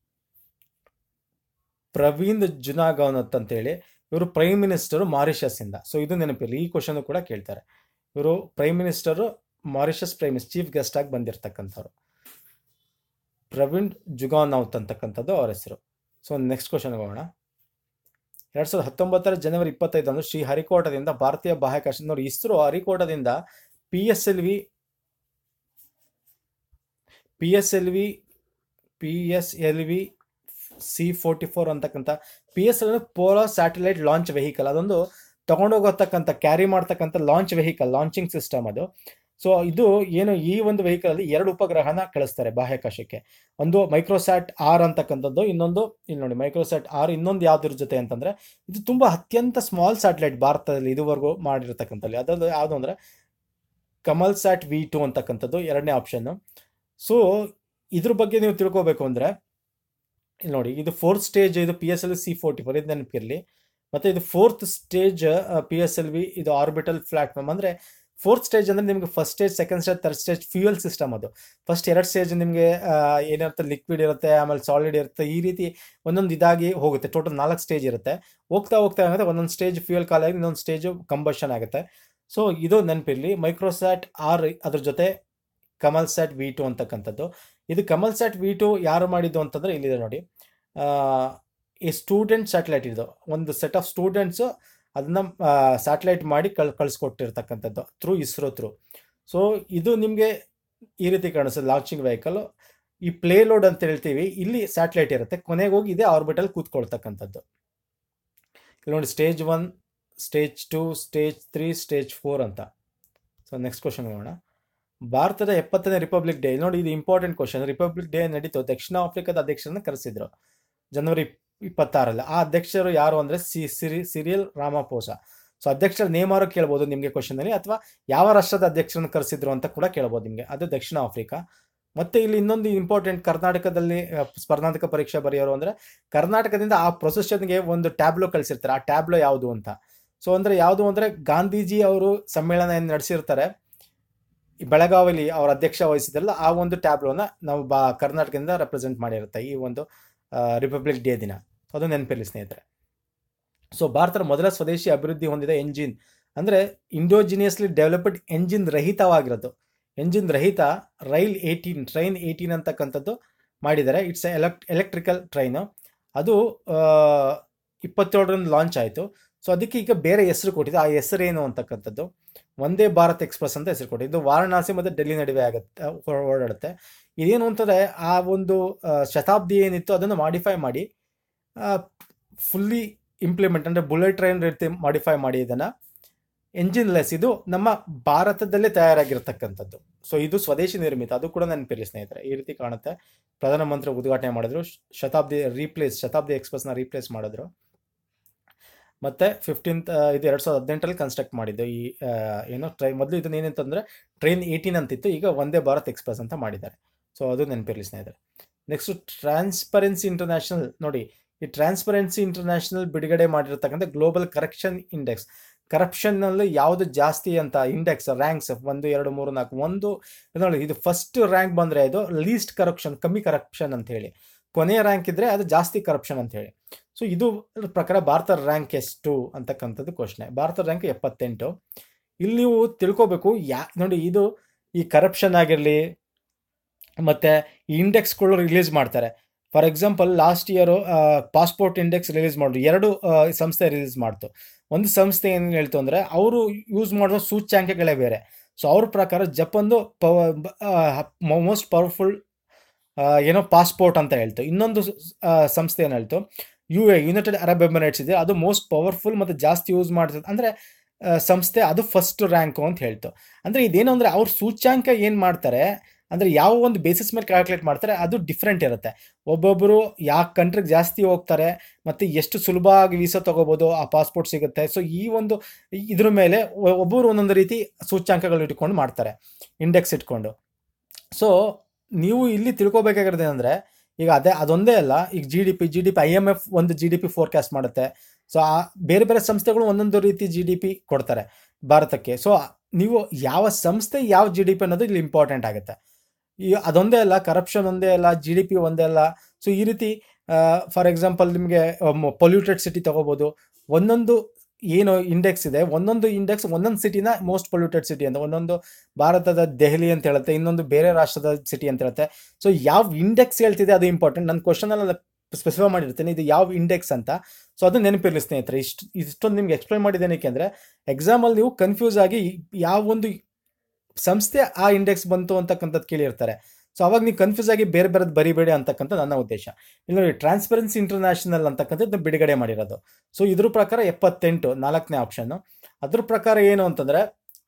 ಪ್ರವೀಂದ್ ಜುನಾಗೌನತ್ ಅಂತೇಳಿ. ಇವರು ಪ್ರೈಮ್ ಮಿನಿಸ್ಟರು ಮಾರಿಷಸ್ಸಿಂದ. ಸೊ ಇದು ನೆನಪಿರಲಿ. ಈ ಕ್ವಶನ್ ಕೂಡ ಕೇಳ್ತಾರೆ. ಇವರು prime minister, Mauritius chief guest ಆಗಿ ಬಂದಿರತಕ್ಕಂಥವ್ರು ಪ್ರವೀಣ್ ಜುಗಾನೌತ್ ಅಂತಕ್ಕಂಥದ್ದು ಅವ್ರ ಹೆಸರು. ಸೊ ನೆಕ್ಸ್ಟ್ ಕ್ವಶನ್ಗೆ ಹೋಗೋಣ. 2019 ಜನವರಿ 25 ಶ್ರೀಹರಿಕೋಟದಿಂದ ಭಾರತೀಯ ಬಾಹ್ಯಾಕಾಶ, ನೋಡಿ ಇಸ್ರೋ ಹರಿಕೋಟದಿಂದ PSLV C-44 ಅಂತಕ್ಕಂಥ PSLV polar satellite launch vehicle, ಅದೊಂದು ತಗೊಂಡೋಗತಕ್ಕಂಥ ಕ್ಯಾರಿ ಮಾಡ್ತಕ್ಕಂಥ ಲಾಂಚ್ ವೆಹಿಕಲ್, ಲಾಂಚಿಂಗ್ ಸಿಸ್ಟಮ್ ಅದು. ಸೊ ಇದು ಏನು, ಈ ಒಂದು ವೆಹಿಕಲಲ್ಲಿ 2 ಉಪಗ್ರಹನ ಕಳಿಸ್ತಾರೆ ಬಾಹ್ಯಾಕಾಶಕ್ಕೆ. ಒಂದು ಮೈಕ್ರೋಸ್ಯಾಟ್ R ಅಂತಕ್ಕಂಥದ್ದು, ಇನ್ನೊಂದು ಇಲ್ಲಿ ನೋಡಿ ಮೈಕ್ರೋಸ್ಯಾಟ್ R. ಇನ್ನೊಂದು ಯಾವುದ್ರ ಜೊತೆ ಅಂತಂದರೆ, ಇದು ತುಂಬ ಅತ್ಯಂತ ಸ್ಮಾಲ್ ಸ್ಯಾಟಲೈಟ್ ಭಾರತದಲ್ಲಿ ಇದುವರೆಗೂ ಮಾಡಿರ್ತಕ್ಕಂಥಲ್ಲಿ. ಅದರದ್ದು ಯಾವುದು ಅಂದರೆ ಕಮಲ್ಸ್ಯಾಟ್ V2 ಅಂತಕ್ಕಂಥದ್ದು 2ನೇ ಆಪ್ಷನ್ನು. ಸೊ ಇದ್ರ ಬಗ್ಗೆ ನೀವು ತಿಳ್ಕೋಬೇಕು ಅಂದರೆ ಇಲ್ಲಿ ನೋಡಿ, ಇದು 4th ಸ್ಟೇಜ್, ಇದು PSLV C-44 ಇದು ನೆನಪಿರಲಿ. ಮತ್ತು ಇದು 4th ಸ್ಟೇಜ್ PSLV, ಇದು ಆರ್ಬಿಟಲ್ ಪ್ಲಾಟ್ಫಾರ್ಮ್. ಅಂದರೆ 4th ಸ್ಟೇಜ್ ಅಂದರೆ ನಿಮಗೆ first stage, second stage, third stage fuel system. ಅದು ಫಸ್ಟ್ 2 ಸ್ಟೇಜ್ ನಿಮಗೆ ಏನಿರುತ್ತೆ, ಲಿಕ್ವಿಡ್ ಇರುತ್ತೆ, ಆಮೇಲೆ ಸಾಲಿಡ್ ಇರುತ್ತೆ, ಈ ರೀತಿ ಒಂದೊಂದು ಇದಾಗಿ ಹೋಗುತ್ತೆ. ಟೋಟಲ್ 4 ಸ್ಟೇಜ್ ಇರುತ್ತೆ. ಹೋಗ್ತಾ ಆಗುತ್ತೆ, ಒಂದೊಂದು ಸ್ಟೇಜ್ ಫ್ಯೂಯಲ್ ಖಾಲಿ ಆಗಿ ಇನ್ನೊಂದು ಸ್ಟೇಜು ಕಂಬಷನ್ ಆಗುತ್ತೆ. ಸೊ ಇದು ನೆನಪಿರಲಿ. ಮೈಕ್ರೋಸ್ಯಾಟ್ R ಅದ್ರ ಜೊತೆ ಕಮಲ್ಸ್ಯಾಟ್ V2 ಅಂತಕ್ಕಂಥದ್ದು. ಇದು ಕಮಲ್ಸ್ಯಾಟ್ V2 ಯಾರು ಮಾಡಿದ್ದು ಅಂತಂದರೆ ಇಲ್ಲಿದೆ ನೋಡಿ, ಈ ಸ್ಟೂಡೆಂಟ್ ಸ್ಯಾಟಲೈಟ್. ಇದು ಒಂದು ಸೆಟ್ ಆಫ್ ಸ್ಟೂಡೆಂಟ್ಸು ಅದನ್ನು ಸ್ಯಾಟಲೈಟ್ ಮಾಡಿ ಕಳಿಸ್ಕೊಟ್ಟಿರ್ತಕ್ಕಂಥದ್ದು ಇಸ್ರೋ ಥ್ರೂ. ಸೊ ಇದು ನಿಮಗೆ ಈ ರೀತಿ ಕಾಣಿಸ್ತದೆ ಲಾಂಚಿಂಗ್ ವೆಹಿಕಲ್. ಈ ಪ್ಲೇಲೋಡ್ ಅಂತ ಹೇಳ್ತೀವಿ, ಇಲ್ಲಿ ಸ್ಯಾಟಲೈಟ್ ಇರುತ್ತೆ, ಕೊನೆಗೆ ಹೋಗಿ ಇದೇ ಆರ್ಬಿಟಲ್ ಕೂತ್ಕೊಳ್ತಕ್ಕಂಥದ್ದು. ಇಲ್ಲಿ ನೋಡಿ ಸ್ಟೇಜ್ 1, ಸ್ಟೇಜ್ 2, ಸ್ಟೇಜ್ 3, ಸ್ಟೇಜ್ 4 ಅಂತ. ಸೊ ನೆಕ್ಸ್ಟ್ ಕ್ವಶನ್ ನೋಡೋಣ. ಭಾರತದ 70ನೇ ರಿಪಬ್ಲಿಕ್ ಡೇ, ನೋಡಿ ಇದು ಇಂಪಾರ್ಟೆಂಟ್ ಕ್ವಶನ್. ರಿಪಬ್ಲಿಕ್ ಡೇ ನಡೀತು, ದಕ್ಷಿಣ ಆಫ್ರಿಕಾದ ಅಧ್ಯಕ್ಷರನ್ನ ಕರೆಸಿದ್ರು ಜನವರಿ 26ರಲ್ಲಿ. ಆ ಅಧ್ಯಕ್ಷರು ಯಾರು ಅಂದರೆ ಸಿರಿಲ್ ರಾಮಾಫೋಸಾ. ಸೊ ಅಧ್ಯಕ್ಷರ ನೇಮ್ ಆರು ಕೇಳ್ಬೋದು ನಿಮಗೆ ಕ್ವಶನಲ್ಲಿ, ಅಥವಾ ಯಾವ ರಾಷ್ಟ್ರದ ಅಧ್ಯಕ್ಷರನ್ನು ಕರೆಸಿದ್ರು ಅಂತ ಕೂಡ ಕೇಳ್ಬೋದು ನಿಮಗೆ. ಅದು ದಕ್ಷಿಣ ಆಫ್ರಿಕಾ. ಮತ್ತೆ ಇಲ್ಲಿ ಇನ್ನೊಂದು ಇಂಪಾರ್ಟೆಂಟ್, ಕರ್ನಾಟಕದಲ್ಲಿ ಸ್ಪರ್ಧಾತ್ಮಕ ಪರೀಕ್ಷೆ ಬರೆಯೋರು ಅಂದರೆ ಕರ್ನಾಟಕದಿಂದ ಆ ಪ್ರೊಸೆಷನ್ಗೆ ಒಂದು ಟ್ಯಾಬ್ಲೋ ಕಳಿಸಿರ್ತಾರೆ. ಆ ಟ್ಯಾಬ್ಲೋ ಯಾವುದು ಅಂತ. ಸೊ ಅಂದರೆ ಯಾವುದು ಅಂದರೆ ಗಾಂಧೀಜಿ ಅವರು ಸಮ್ಮೇಳನ ಏನು ನಡೆಸಿರ್ತಾರೆ ಬೆಳಗಾವಿಲಿ, ಅವ್ರ ಅಧ್ಯಕ್ಷ ವಹಿಸಿದ್ರಲ್ಲ, ಆ ಒಂದು ಟ್ಯಾಬ್ಲೋನ ನಾವು ಕರ್ನಾಟಕದಿಂದ ರೆಪ್ರೆಸೆಂಟ್ ಮಾಡಿರುತ್ತೆ ಈ ಒಂದು ರಿಪಬ್ಲಿಕ್ ಡೇ ದಿನ. ಅದು ನೆನಪಿರಲಿ ಸ್ನೇಹಿತರೆ. ಸೊ ಭಾರತದ ಮೊದಲ ಸ್ವದೇಶಿ ಅಭಿವೃದ್ಧಿ ಹೊಂದಿದ ಎಂಜಿನ್ ಅಂದರೆ ಇಂಡೋಜಿನಿಯಸ್ಲಿ ಡೆವಲಪ್ಡ್ ಎಂಜಿನ್ ರಹಿತವಾಗಿರೋದು. ಎಂಜಿನ್ ರಹಿತ ಟ್ರೈನ್ 18 ಅಂತಕ್ಕಂಥದ್ದು ಮಾಡಿದ್ದಾರೆ. It's electrical train. ಅದು 27ರಂದು ಲಾಂಚ್ ಆಯಿತು. ಸೊ ಅದಕ್ಕೆ ಈಗ ಬೇರೆ ಹೆಸರು ಕೊಟ್ಟಿದೆ. ಆ ಹೆಸರೇನು ಅಂತಕ್ಕಂಥದ್ದು ವಂದೇ ಭಾರತ್ ಎಕ್ಸ್ಪ್ರೆಸ್ ಅಂತ ಹೆಸರು ಕೊಟ್ಟಿದ್ದು. ಇದು ವಾರಣಾಸಿ ಮತ್ತು ಡೆಲ್ಲಿ ನಡುವೆ ಓಡಾಡುತ್ತೆ. ಇದೇನು ಅಂತಂದರೆ ಆ ಒಂದು ಶತಾಬ್ದಿ ಏನಿತ್ತು ಅದನ್ನು ಮಾಡಿಫೈ ಮಾಡಿ ಫುಲ್ಲಿ ಇಂಪ್ಲಿಮೆಂಟ್, ಅಂದರೆ ಬುಲೆಟ್ ಟ್ರೈನ್ ರೀತಿ ಮಾಡಿಫೈ ಮಾಡಿ ಇದನ್ನು ಎಂಜಿನ್ ಲೆಸ್, ಇದು ನಮ್ಮ ಭಾರತದಲ್ಲೇ ತಯಾರಾಗಿರ್ತಕ್ಕಂಥದ್ದು. ಸೊ ಇದು ಸ್ವದೇಶಿ ನಿರ್ಮಿತ, ಅದು ಕೂಡ ನೆನಪಿರಲಿ ಸ್ನೇಹಿತರೆ. ಈ ರೀತಿ ಕಾಣುತ್ತೆ. ಪ್ರಧಾನಮಂತ್ರಿ ಉದ್ಘಾಟನೆ ಮಾಡಿದ್ರು. ಶತಾಬ್ದಿ ಎಕ್ಸ್ಪ್ರೆಸ್ನ ರೀಪ್ಲೇಸ್ ಮಾಡಿದ್ರು. ಮತ್ತು 15th ಇದು 2018ರಲ್ಲಿ ಕನ್ಸ್ಟ್ರಕ್ಟ್ ಮಾಡಿದ್ದು ಈ ಏನೋ ಮೊದಲು ಇದನ್ನ ಏನಿತ್ತಂದರೆ ಟ್ರೈನ್ 18 ಅಂತಿತ್ತು, ಈಗ ವಂದೇ ಭಾರತ್ ಎಕ್ಸ್ಪ್ರೆಸ್ ಅಂತ ಮಾಡಿದ್ದಾರೆ. ಸೊ ಅದು ನೆನಪಿರಲಿ ಸ್ನೇಹಿತರೆ. Next transparency international. ನೋಡಿ, ಈ ಟ್ರಾನ್ಸ್ಪರೆನ್ಸಿ ಇಂಟರ್ನ್ಯಾಷನಲ್ ಬಿಡುಗಡೆ ಮಾಡಿರ್ತಕ್ಕಂಥ ಗ್ಲೋಬಲ್ ಕರಪ್ಷನ್ ಇಂಡೆಕ್ಸ್. ಕರಪ್ಷನ್ನಲ್ಲಿ ಯಾವುದು ಜಾಸ್ತಿ ಅಂತ ಇಂಡೆಕ್ಸ್, ರ್ಯಾಂಕ್ಸ್ 1, 2, 3, 4. ಒಂದು ನೋಡಿ, ಇದು ಫಸ್ಟ್ ರ್ಯಾಂಕ್ ಬಂದರೆ ಇದು ಲೀಸ್ಟ್ ಕರಪ್ಷನ್, ಕಮ್ಮಿ ಕರಪ್ಷನ್ ಅಂತ ಹೇಳಿ. ಕೊನೆಯ ರ್ಯಾಂಕ್ ಇದ್ದರೆ ಅದು ಜಾಸ್ತಿ ಕರಪ್ಷನ್ ಅಂತ ಹೇಳಿ. ಸೊ ಇದು ಪ್ರಕಾರ ಭಾರತ ರ್ಯಾಂಕ್ ಎಷ್ಟು ಅಂತಕ್ಕಂಥದ್ದು ಕ್ವಶನೆ. ಭಾರತ ರ್ಯಾಂಕ್ 78. ಇಲ್ಲಿ ನೀವು ತಿಳ್ಕೊಬೇಕು ನೋಡಿ, ಇದು ಈ ಕರಪ್ಷನ್ ಆಗಿರಲಿ ಮತ್ತು ಈ ಇಂಡೆಕ್ಸ್ಗಳು ರಿಲೀಸ್ ಮಾಡ್ತಾರೆ. For example last year passport index release ಮಾಡಿದ್ರು. 2 ಸಂಸ್ಥೆ ರಿಲೀಸ್ ಮಾಡ್ತು. ಒಂದು ಸಂಸ್ಥೆ ಏನು ಹೇಳ್ತು ಅಂದರೆ ಅವರು ಯೂಸ್ ಮಾಡೋ ಸೂಚ್ಯಾಂಕಗಳೇ ಬೇರೆ. ಸೊ ಅವ್ರ ಪ್ರಕಾರ ಜಪಾನ್ದು ಮೋಸ್ಟ್ ಪವರ್ಫುಲ್ ಪಾಸ್ಪೋರ್ಟ್ ಅಂತ ಹೇಳ್ತು. ಇನ್ನೊಂದು ಸಂಸ್ಥೆ ಏನು ಹೇಳ್ತು, ಯುನೈಟೆಡ್ ಅರಬ್ ಎಮಿರೇಟ್ಸ್ ಇದೆ, ಅದು ಮೋಸ್ಟ್ ಪವರ್ಫುಲ್ ಮತ್ತು ಜಾಸ್ತಿ ಯೂಸ್ ಮಾಡ್ತದೆ ಅಂದರೆ ಸಂಸ್ಥೆ, ಅದು ಫಸ್ಟ್ ರ್ಯಾಂಕು ಅಂತ ಹೇಳ್ತು. ಅಂದರೆ ಇದೇನು ಅಂದರೆ ಅವ್ರ ಸೂಚ್ಯಾಂಕ ಏನು ಮಾಡ್ತಾರೆ ಅಂದರೆ ಯಾವ ಒಂದು ಬೇಸಿಸ್ ಮೇಲೆ ಕ್ಯಾಲ್ಕುಲೇಟ್ ಮಾಡ್ತಾರೆ ಅದು ಡಿಫ್ರೆಂಟ್ ಇರುತ್ತೆ. ಒಬ್ಬೊಬ್ಬರು ಯಾವ ಕಂಟ್ರಿಗೆ ಜಾಸ್ತಿ ಹೋಗ್ತಾರೆ ಮತ್ತು ಎಷ್ಟು ಸುಲಭವಾಗಿ ವೀಸಾ ತೊಗೋಬೋದು, ಆ ಪಾಸ್ಪೋರ್ಟ್ ಸಿಗುತ್ತೆ. ಸೊ ಈ ಒಂದು ಇದ್ರ ಮೇಲೆ ಒಬ್ಬರು ಒಂದೊಂದು ರೀತಿ ಸೂಚ್ಯಾಂಕಗಳು ಇಟ್ಕೊಂಡು ಮಾಡ್ತಾರೆ, ಇಂಡೆಕ್ಸ್ ಇಟ್ಕೊಂಡು. ಸೊ ನೀವು ಇಲ್ಲಿ ತಿಳ್ಕೊಬೇಕಾಗಿರೋದು ಏನಂದರೆ, ಈಗ ಅದೊಂದೇ ಅಲ್ಲ, ಈಗ ಜಿ ಡಿ ಪಿ IMF ಒಂದು GDP ಫೋರ್ಕಾಸ್ಟ್ ಮಾಡುತ್ತೆ. ಸೊ ಆ ಬೇರೆ ಬೇರೆ ಸಂಸ್ಥೆಗಳು ಒಂದೊಂದು ರೀತಿ GDP ಕೊಡ್ತಾರೆ ಭಾರತಕ್ಕೆ. ಸೊ ನೀವು ಯಾವ ಸಂಸ್ಥೆ ಯಾವ GDP ಅನ್ನೋದು ಇಲ್ಲಿ ಇಂಪಾರ್ಟೆಂಟ್ ಆಗುತ್ತೆ. ಅದೊಂದೇ ಅಲ್ಲ, ಕರಪ್ಷನ್ ಒಂದೇ ಅಲ್ಲ, GDP ಒಂದೇ ಅಲ್ಲ. ಸೊ ಈ ರೀತಿ ಫಾರ್ ಎಕ್ಸಾಂಪಲ್ ನಿಮಗೆ ಪೊಲ್ಯೂಟೆಡ್ ಸಿಟಿ ತಗೋಬೋದು. ಒಂದೊಂದು ಏನು ಇಂಡೆಕ್ಸ್ ಇದೆ, ಒಂದೊಂದು ಇಂಡೆಕ್ಸ್ ಒಂದೊಂದು ಸಿಟಿನ ಮೋಸ್ಟ್ ಪೊಲ್ಯೂಟೆಡ್ ಸಿಟಿ ಅಂತ, ಒಂದೊಂದು ಭಾರತದ ದೆಹಲಿ ಅಂತ ಹೇಳುತ್ತೆ, ಇನ್ನೊಂದು ಬೇರೆ ರಾಷ್ಟ್ರದ ಸಿಟಿ ಅಂತ ಹೇಳುತ್ತೆ. ಸೊ ಯಾವ ಇಂಡೆಕ್ಸ್ ಹೇಳ್ತಿದೆ ಅದು ಇಂಪಾರ್ಟೆಂಟ್. ನನ್ನ ಕ್ವಶನಲ್ಲಿ ಸ್ಪೆಸಿಫೈ ಮಾಡಿರ್ತೀನಿ ಇದು ಯಾವ ಇಂಡೆಕ್ಸ್ ಅಂತ. ಸೊ ಅದು ನೆನಪಿರಲಿ ಸ್ನೇಹಿತರೆ. ಇಷ್ಟೊಂದು ನಿಮ್ಗೆ ಎಕ್ಸ್ಪ್ಲೈನ್ ಮಾಡಿದ್ದೇನಕ್ಕೆ ಅಂದರೆ ಎಕ್ಸಾಮಲ್ಲಿ ನೀವು ಕನ್ಫ್ಯೂಸ್ ಆಗಿ ಯಾವ ಒಂದು ಸಂಸ್ಥೆ ಆ ಇಂಡೆಕ್ಸ್ ಬಂತು ಅಂತಕ್ಕಂಥದ್ದು ಕೇಳಿರ್ತಾರೆ. ಸೊ ಅವಾಗ ನೀವು ಕನ್ಫ್ಯೂಸ್ ಆಗಿ ಬೇರೆ ಬೇರೆದು ಬರಿಬೇಡಿ ಅಂತಕ್ಕಂಥ ನನ್ನ ಉದ್ದೇಶ. ಇಲ್ಲಿ ನೋಡಿ, ಟ್ರಾನ್ಸ್ಪರೆನ್ಸಿ ಇಂಟರ್ನ್ಯಾಷನಲ್ ಅಂತಕ್ಕಂಥದ್ದು ಬಿಡುಗಡೆ ಮಾಡಿರೋದು. ಸೊ ಇದ್ರ ಪ್ರಕಾರ 78, 4ನೇ ಆಪ್ಷನ್ನು. ಅದ್ರ ಪ್ರಕಾರ ಏನು ಅಂತಂದರೆ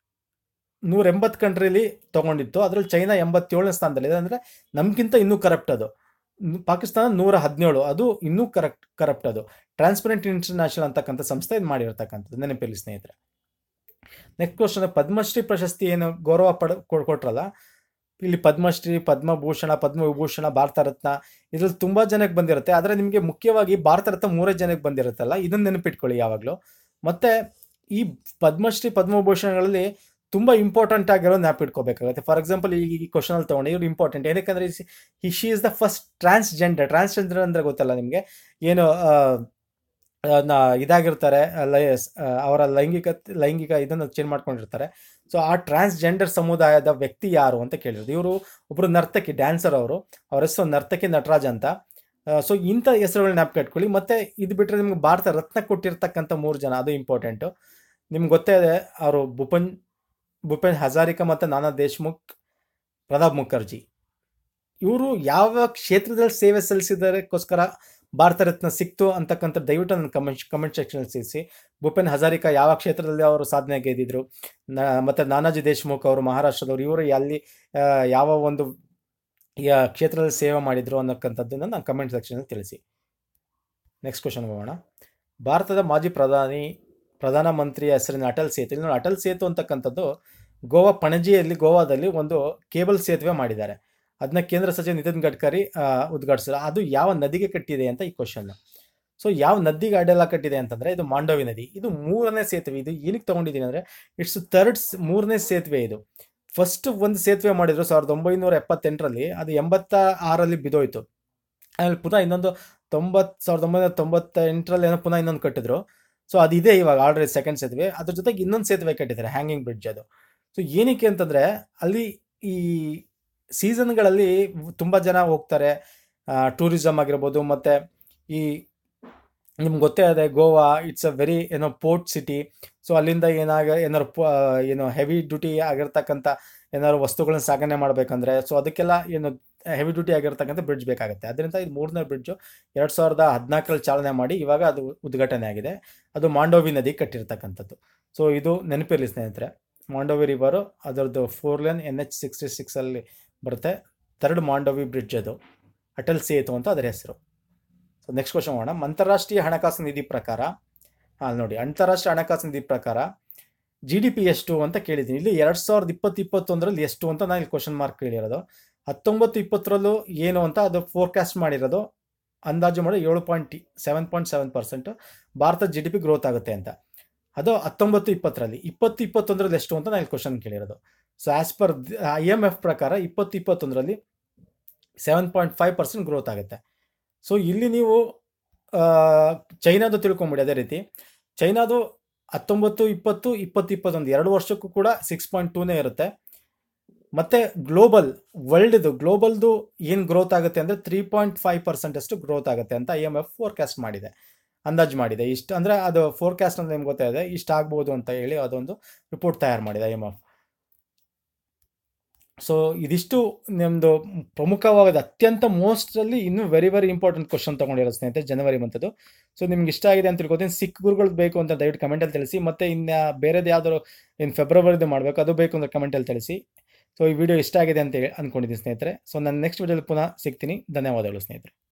180 ಕಂಟ್ರಿಲಿ ತೊಗೊಂಡಿತ್ತು. ಅದರಲ್ಲಿ ಚೈನಾ 87ನೇ ಸ್ಥಾನದಲ್ಲಿದೆ, ಅಂದರೆ ನಮಗಿಂತ ಇನ್ನೂ ಕರಪ್ಟ್ ಅದು. ಪಾಕಿಸ್ತಾನ 117, ಅದು ಇನ್ನೂ ಕರಪ್ಟ್ ಅದು. ಟ್ರಾನ್ಸ್ಪರೆಂಟ್ ಇಂಟರ್ನ್ಯಾಷನಲ್ ಅಂತಕ್ಕಂಥ ಸಂಸ್ಥೆ ಇದು ಮಾಡಿರ್ತಕ್ಕಂಥದ್ದು, ನೆನಪಿರಲಿ ಸ್ನೇಹಿತರೆ. ನೆಕ್ಸ್ಟ್ ಕ್ವಶನ್, ಪದ್ಮಶ್ರೀ ಪ್ರಶಸ್ತಿ ಏನು ಗೌರವ ಕೊಟ್ರಲ್ಲ, ಇಲ್ಲಿ ಪದ್ಮಶ್ರೀ, ಪದ್ಮಭೂಷಣ, ಪದ್ಮವಿಭೂಷಣ, ಭಾರತ ರತ್ನ ಇದ್ರಲ್ಲಿ ತುಂಬ ಜನಕ್ಕೆ ಬಂದಿರುತ್ತೆ. ಆದರೆ ನಿಮಗೆ ಮುಖ್ಯವಾಗಿ ಭಾರತ ರತ್ನ 3 ಜನಕ್ಕೆ ಬಂದಿರುತ್ತಲ್ಲ, ಇದನ್ನು ನೆನಪಿಟ್ಕೊಳ್ಳಿ ಯಾವಾಗಲೂ. ಮತ್ತು ಈ ಪದ್ಮಶ್ರೀ, ಪದ್ಮಭೂಷಣಗಳಲ್ಲಿ ತುಂಬ ಇಂಪಾರ್ಟೆಂಟ್ ಆಗಿರೋ ನೆನಪಿಟ್ಕೋಬೇಕಾಗುತ್ತೆ. ಫಾರ್ ಎಕ್ಸಾಂಪಲ್ ಈ ಕ್ವಶನಲ್ಲಿ ತೊಗೊಂಡು ಇವ್ರು ಇಂಪಾರ್ಟೆಂಟ್ ಏನಕ್ಕೆ she is the first transgender ಅಂದರೆ ಗೊತ್ತಲ್ಲ ನಿಮಗೆ, ಏನು ಇದಾಗಿರ್ತಾರೆ, ಅವರ ಲೈಂಗಿಕ ಇದನ್ನು ಚೇಂಜ್ ಮಾಡ್ಕೊಂಡಿರ್ತಾರೆ. ಸೊ ಆ ಟ್ರಾನ್ಸ್ಜೆಂಡರ್ ಸಮುದಾಯದ ವ್ಯಕ್ತಿ ಯಾರು ಅಂತ ಕೇಳಿರೋದು. ಇವರು ಒಬ್ಬರು ನರ್ತಕಿ, ಡ್ಯಾನ್ಸರ್, ಅವ್ರ ಹೆಸರು ನರ್ತಕಿ ನಟರಾಜ್ ಅಂತ. ಸೊ ಇಂಥ ಹೆಸರುಗಳನ್ನ ಜ್ಞಾಪಕ. ಮತ್ತು ಇದು ಬಿಟ್ಟರೆ ನಿಮ್ಗೆ ಭಾರತ ರತ್ನ ಕೊಟ್ಟಿರ್ತಕ್ಕಂಥ 3 ಜನ, ಅದು ಇಂಪಾರ್ಟೆಂಟು. ನಿಮ್ಗೆ ಗೊತ್ತೇ ಇದೆ, ಅವರು ಭೂಪೇನ್ ಹಜಾರಿಕಾ ಮತ್ತು ನಾನಾ ದೇಶ್ಮುಖ್, ಪ್ರಣಬ್ ಮುಖರ್ಜಿ. ಇವರು ಯಾವ ಕ್ಷೇತ್ರದಲ್ಲಿ ಸೇವೆ ಸಲ್ಲಿಸಿದಕ್ಕೋಸ್ಕರ ಭಾರತ ರತ್ನ ಸಿಕ್ತು ಅಂತಕ್ಕಂಥ ದಯವಿಟ್ಟು ನನ್ನ ಕಮೆಂಟ್ ಸೆಕ್ಷನ್ ತಿಳಿಸಿ. ಭೂಪೇನ್ ಹಜಾರಿಕಾ ಯಾವ ಕ್ಷೇತ್ರದಲ್ಲಿ ಅವರು ಸಾಧನೆ ಗೆದ್ದಿದ್ರು, ಮತ್ತು ನಾನಾಜಿ ದೇಶ್ಮುಖ್ ಅವರು ಮಹಾರಾಷ್ಟ್ರದವರು, ಇವರು ಅಲ್ಲಿ ಯಾವ ಒಂದು ಕ್ಷೇತ್ರದಲ್ಲಿ ಸೇವೆ ಮಾಡಿದ್ರು ಅನ್ನಕ್ಕಂಥದ್ದನ್ನು ನಾನು ಕಮೆಂಟ್ ಸೆಕ್ಷನಲ್ಲಿ ತಿಳಿಸಿ. ನೆಕ್ಸ್ಟ್ ಕ್ವಶನ್ ಹೋಗೋಣ. ಭಾರತದ ಮಾಜಿ ಪ್ರಧಾನಮಂತ್ರಿಯ ಹೆಸರಿನ ಅಟಲ್ ಸೇತು. ಇಲ್ಲಿ ನೋಡಿ, ಅಟಲ್ ಸೇತು ಅಂತಕ್ಕಂಥದ್ದು ಗೋವಾ ಪಣಜಿಯಲ್ಲಿ, ಗೋವಾದಲ್ಲಿ ಒಂದು ಕೇಬಲ್ ಸೇತುವೆ ಮಾಡಿದ್ದಾರೆ. ಅದನ್ನ ಕೇಂದ್ರ ಸಚಿವ ನಿತಿನ್ ಗಡ್ಕರಿ ಉದ್ಘಾಟಿಸಿದ್ರು. ಅದು ಯಾವ ನದಿಗೆ ಕಟ್ಟಿದೆ ಅಂತ ಈ ಕ್ವಶನ್. ಸೊ ಯಾವ ನದಿಗೆ ಅಡ್ಡೆಲ್ಲ ಕಟ್ಟಿದೆ ಅಂತಂದರೆ ಇದು ಮಾಂಡವಿ ನದಿ. ಇದು 3ನೇ ಸೇತುವೆ. ಇದು ಏನಕ್ಕೆ ತೊಗೊಂಡಿದ್ದೀನಿ ಅಂದರೆ ಇಟ್ಸ್ ಥರ್ಡ್ 3ನೇ ಸೇತುವೆ ಇದು. ಫಸ್ಟ್ ಒಂದು ಸೇತುವೆ ಮಾಡಿದ್ರು 1978ರಲ್ಲಿ, ಅದು 86ರಲ್ಲಿ ಬಿದ್ದೋಯ್ತು. ಆಮೇಲೆ ಪುನಃ ಇನ್ನೊಂದು 1998ರಲ್ಲಿ ಏನೋ ಪುನಃ ಇನ್ನೊಂದು ಕಟ್ಟಿದ್ರು. ಸೊ ಅದಿದೆ ಇವಾಗ ಆಲ್ರೆಡಿ ಸೆಕೆಂಡ್ ಸೇತುವೆ. ಅದ್ರ ಜೊತೆಗೆ ಇನ್ನೊಂದು ಸೇತುವೆ ಕಟ್ಟಿದ್ದಾರೆ, ಹ್ಯಾಂಗಿಂಗ್ ಬ್ರಿಡ್ಜ್ ಅದು. ಸೊ ಏನಕ್ಕೆ ಅಂತಂದರೆ ಅಲ್ಲಿ ಈ ಸೀಸನ್ಗಳಲ್ಲಿ ತುಂಬ ಜನ ಹೋಗ್ತಾರೆ, ಟೂರಿಸಮ್ ಆಗಿರ್ಬೋದು. ಮತ್ತು ಈ ನಿಮ್ಗೆ ಗೊತ್ತೇ ಇದೆ, Goa it's a very port city. So ಅಲ್ಲಿಂದ ಏನಾರು ಹೆವಿ ಡ್ಯೂಟಿ ಆಗಿರ್ತಕ್ಕಂಥ ಏನಾದ್ರು ವಸ್ತುಗಳನ್ನ ಸಾಗಣೆ ಮಾಡಬೇಕಂದ್ರೆ, ಸೊ ಅದಕ್ಕೆಲ್ಲ ಹೆವಿ ಡ್ಯೂಟಿ ಆಗಿರ್ತಕ್ಕಂಥ ಬ್ರಿಡ್ಜ್ ಬೇಕಾಗುತ್ತೆ. ಅದರಿಂದ ಇದು 3ನೇ ಬ್ರಿಡ್ಜು 2014ರಲ್ಲಿ ಚಾಲನೆ ಮಾಡಿ ಇವಾಗ ಅದು ಉದ್ಘಾಟನೆ ಆಗಿದೆ. ಅದು ಮಾಂಡೋವಿ ನದಿ ಕಟ್ಟಿರ್ತಕ್ಕಂಥದ್ದು. ಸೊ ಇದು ನೆನಪಿರಲಿ ಸ್ನೇಹಿತರೆ, ಮಾಂಡೋವಿ ರಿವರು ಅದರದ್ದು 4 ಲೇನ್ NH 66 ಬರುತ್ತೆ. ಥರ್ಡ್ ಮಾಂಡೋವಿ ಬ್ರಿಡ್ಜ್ ಅದು, ಅಟಲ್ ಸೇತು ಅಂತ ಅದರ ಹೆಸರು. ಸೊ ನೆಕ್ಸ್ಟ್ ಕ್ವಶನ್ ಮಾಡೋಣ. ಅಂತಾರಾಷ್ಟ್ರೀಯ ಹಣಕಾಸು ನಿಧಿ ಪ್ರಕಾರ, ನೋಡಿ, ಅಂತಾರಾಷ್ಟ್ರೀಯ ಹಣಕಾಸು ನಿಧಿ ಪ್ರಕಾರ GDP ಎಷ್ಟು ಅಂತ ಕೇಳಿದ್ದೀನಿ. ಇಲ್ಲಿ 2020-21ರಲ್ಲಿ ಎಷ್ಟು ಅಂತ ನಾನು ಇಲ್ಲಿ ಕ್ವಶನ್ ಮಾರ್ಕ್ ಕೇಳಿರೋದು. 19-20ರಲ್ಲೂ ಏನು ಅಂತ ಅದು ಫೋರ್ಕಾಸ್ಟ್ ಮಾಡಿರೋದು, ಅಂದಾಜು ಮಾಡಿ 7.7% ಭಾರತ GDP ಗ್ರೋತ್ ಆಗುತ್ತೆ ಅಂತ. ಅದು 19-20ರಲ್ಲಿ. 20-21ರಲ್ಲಿ ಎಷ್ಟು ಅಂತ ನಾನು ಇಲ್ಲಿ ಕ್ವಶನ್ ಕೇಳಿರೋದು. ಸೊ ಆ್ಯಸ್ ಪರ್ IMF ಪ್ರಕಾರ 20-21ರಲ್ಲಿ 7.5% ಗ್ರೋತ್ ಆಗುತ್ತೆ. ಸೊ ಇಲ್ಲಿ ನೀವು ಚೈನಾದು ತಿಳ್ಕೊಂಬಿಡಿ. ಅದೇ ರೀತಿ ಚೈನಾದು 19-20, 20-21 2 ವರ್ಷಕ್ಕೂ ಕೂಡ 6.2ನೇ ಇರುತ್ತೆ. ಮತ್ತು ಗ್ಲೋಬಲ್ದು ಏನು ಗ್ರೋತ್ ಆಗುತ್ತೆ ಅಂದರೆ 3.5% ಅಷ್ಟು ಗ್ರೋತ್ ಆಗುತ್ತೆ ಅಂತ IMF ಫೋರ್ಕಾಸ್ಟ್ ಮಾಡಿದೆ, ಅಂದಾಜು ಮಾಡಿದೆ. ಇಷ್ಟು ಅಂದರೆ ಅದು ಫೋರ್ಕಾಸ್ಟ್ ಅಂತ ನಿಮ್ಗೆ ಗೊತ್ತಾಗಿದೆ, ಇಷ್ಟು ಆಗ್ಬೋದು ಅಂತ ಹೇಳಿ ಅದೊಂದು ರಿಪೋರ್ಟ್ ತಯಾರು ಮಾಡಿದೆ IMF. ಸೊ ಇದಿಷ್ಟು ನಿಮ್ಮದು ಪ್ರಮುಖವಾದ ಅತ್ಯಂತ ಮೋಸ್ಟಲ್ಲಿ ಇನ್ನೂ ವೆರಿ ಇಂಪಾರ್ಟೆಂಟ್ ಕ್ವಶನ್ ತೊಗೊಂಡಿರೋ ಸ್ನೇಹಿತರೆ, ಜನವರಿ ಮಂತದ್ದು. ಸೊ ನಿಮ್ಗೆ ಇಷ್ಟ ಆಗಿದೆ ಅಂತ ತಿಳ್ಕೊತೀನಿ. ಸಿಕ್ ಗುರುಗಳು ಬೇಕು ಅಂತ ದಯವಿಟ್ಟು ಕಮೆಂಟಲ್ಲಿ ತಿಳಿಸಿ. ಮತ್ತು ಇನ್ನು ಬೇರೆದು ಯಾವ್ದಾದ್ರು ಫೆಬ್ರವರಿದು ಮಾಡಬೇಕು, ಅದು ಬೇಕು ಅಂದರೆ ಕಮೆಂಟಲ್ಲಿ ತಿಳಿಸಿ. ಸೊ ಈ ವಿಡಿಯೋ ಇಷ್ಟ ಆಗಿದೆ ಅಂತ ಅಂದ್ಕೊಂಡಿದ್ದೀನಿ ಸ್ನೇಹಿತರೆ. ಸೊ ನಾನು ನೆಕ್ಸ್ಟ್ ವಿಡಿಯೋದಲ್ಲಿ ಪುನಃ ಸಿಗ್ತೀನಿ. ಧನ್ಯವಾದಗಳು ಸ್ನೇಹಿತರೆ.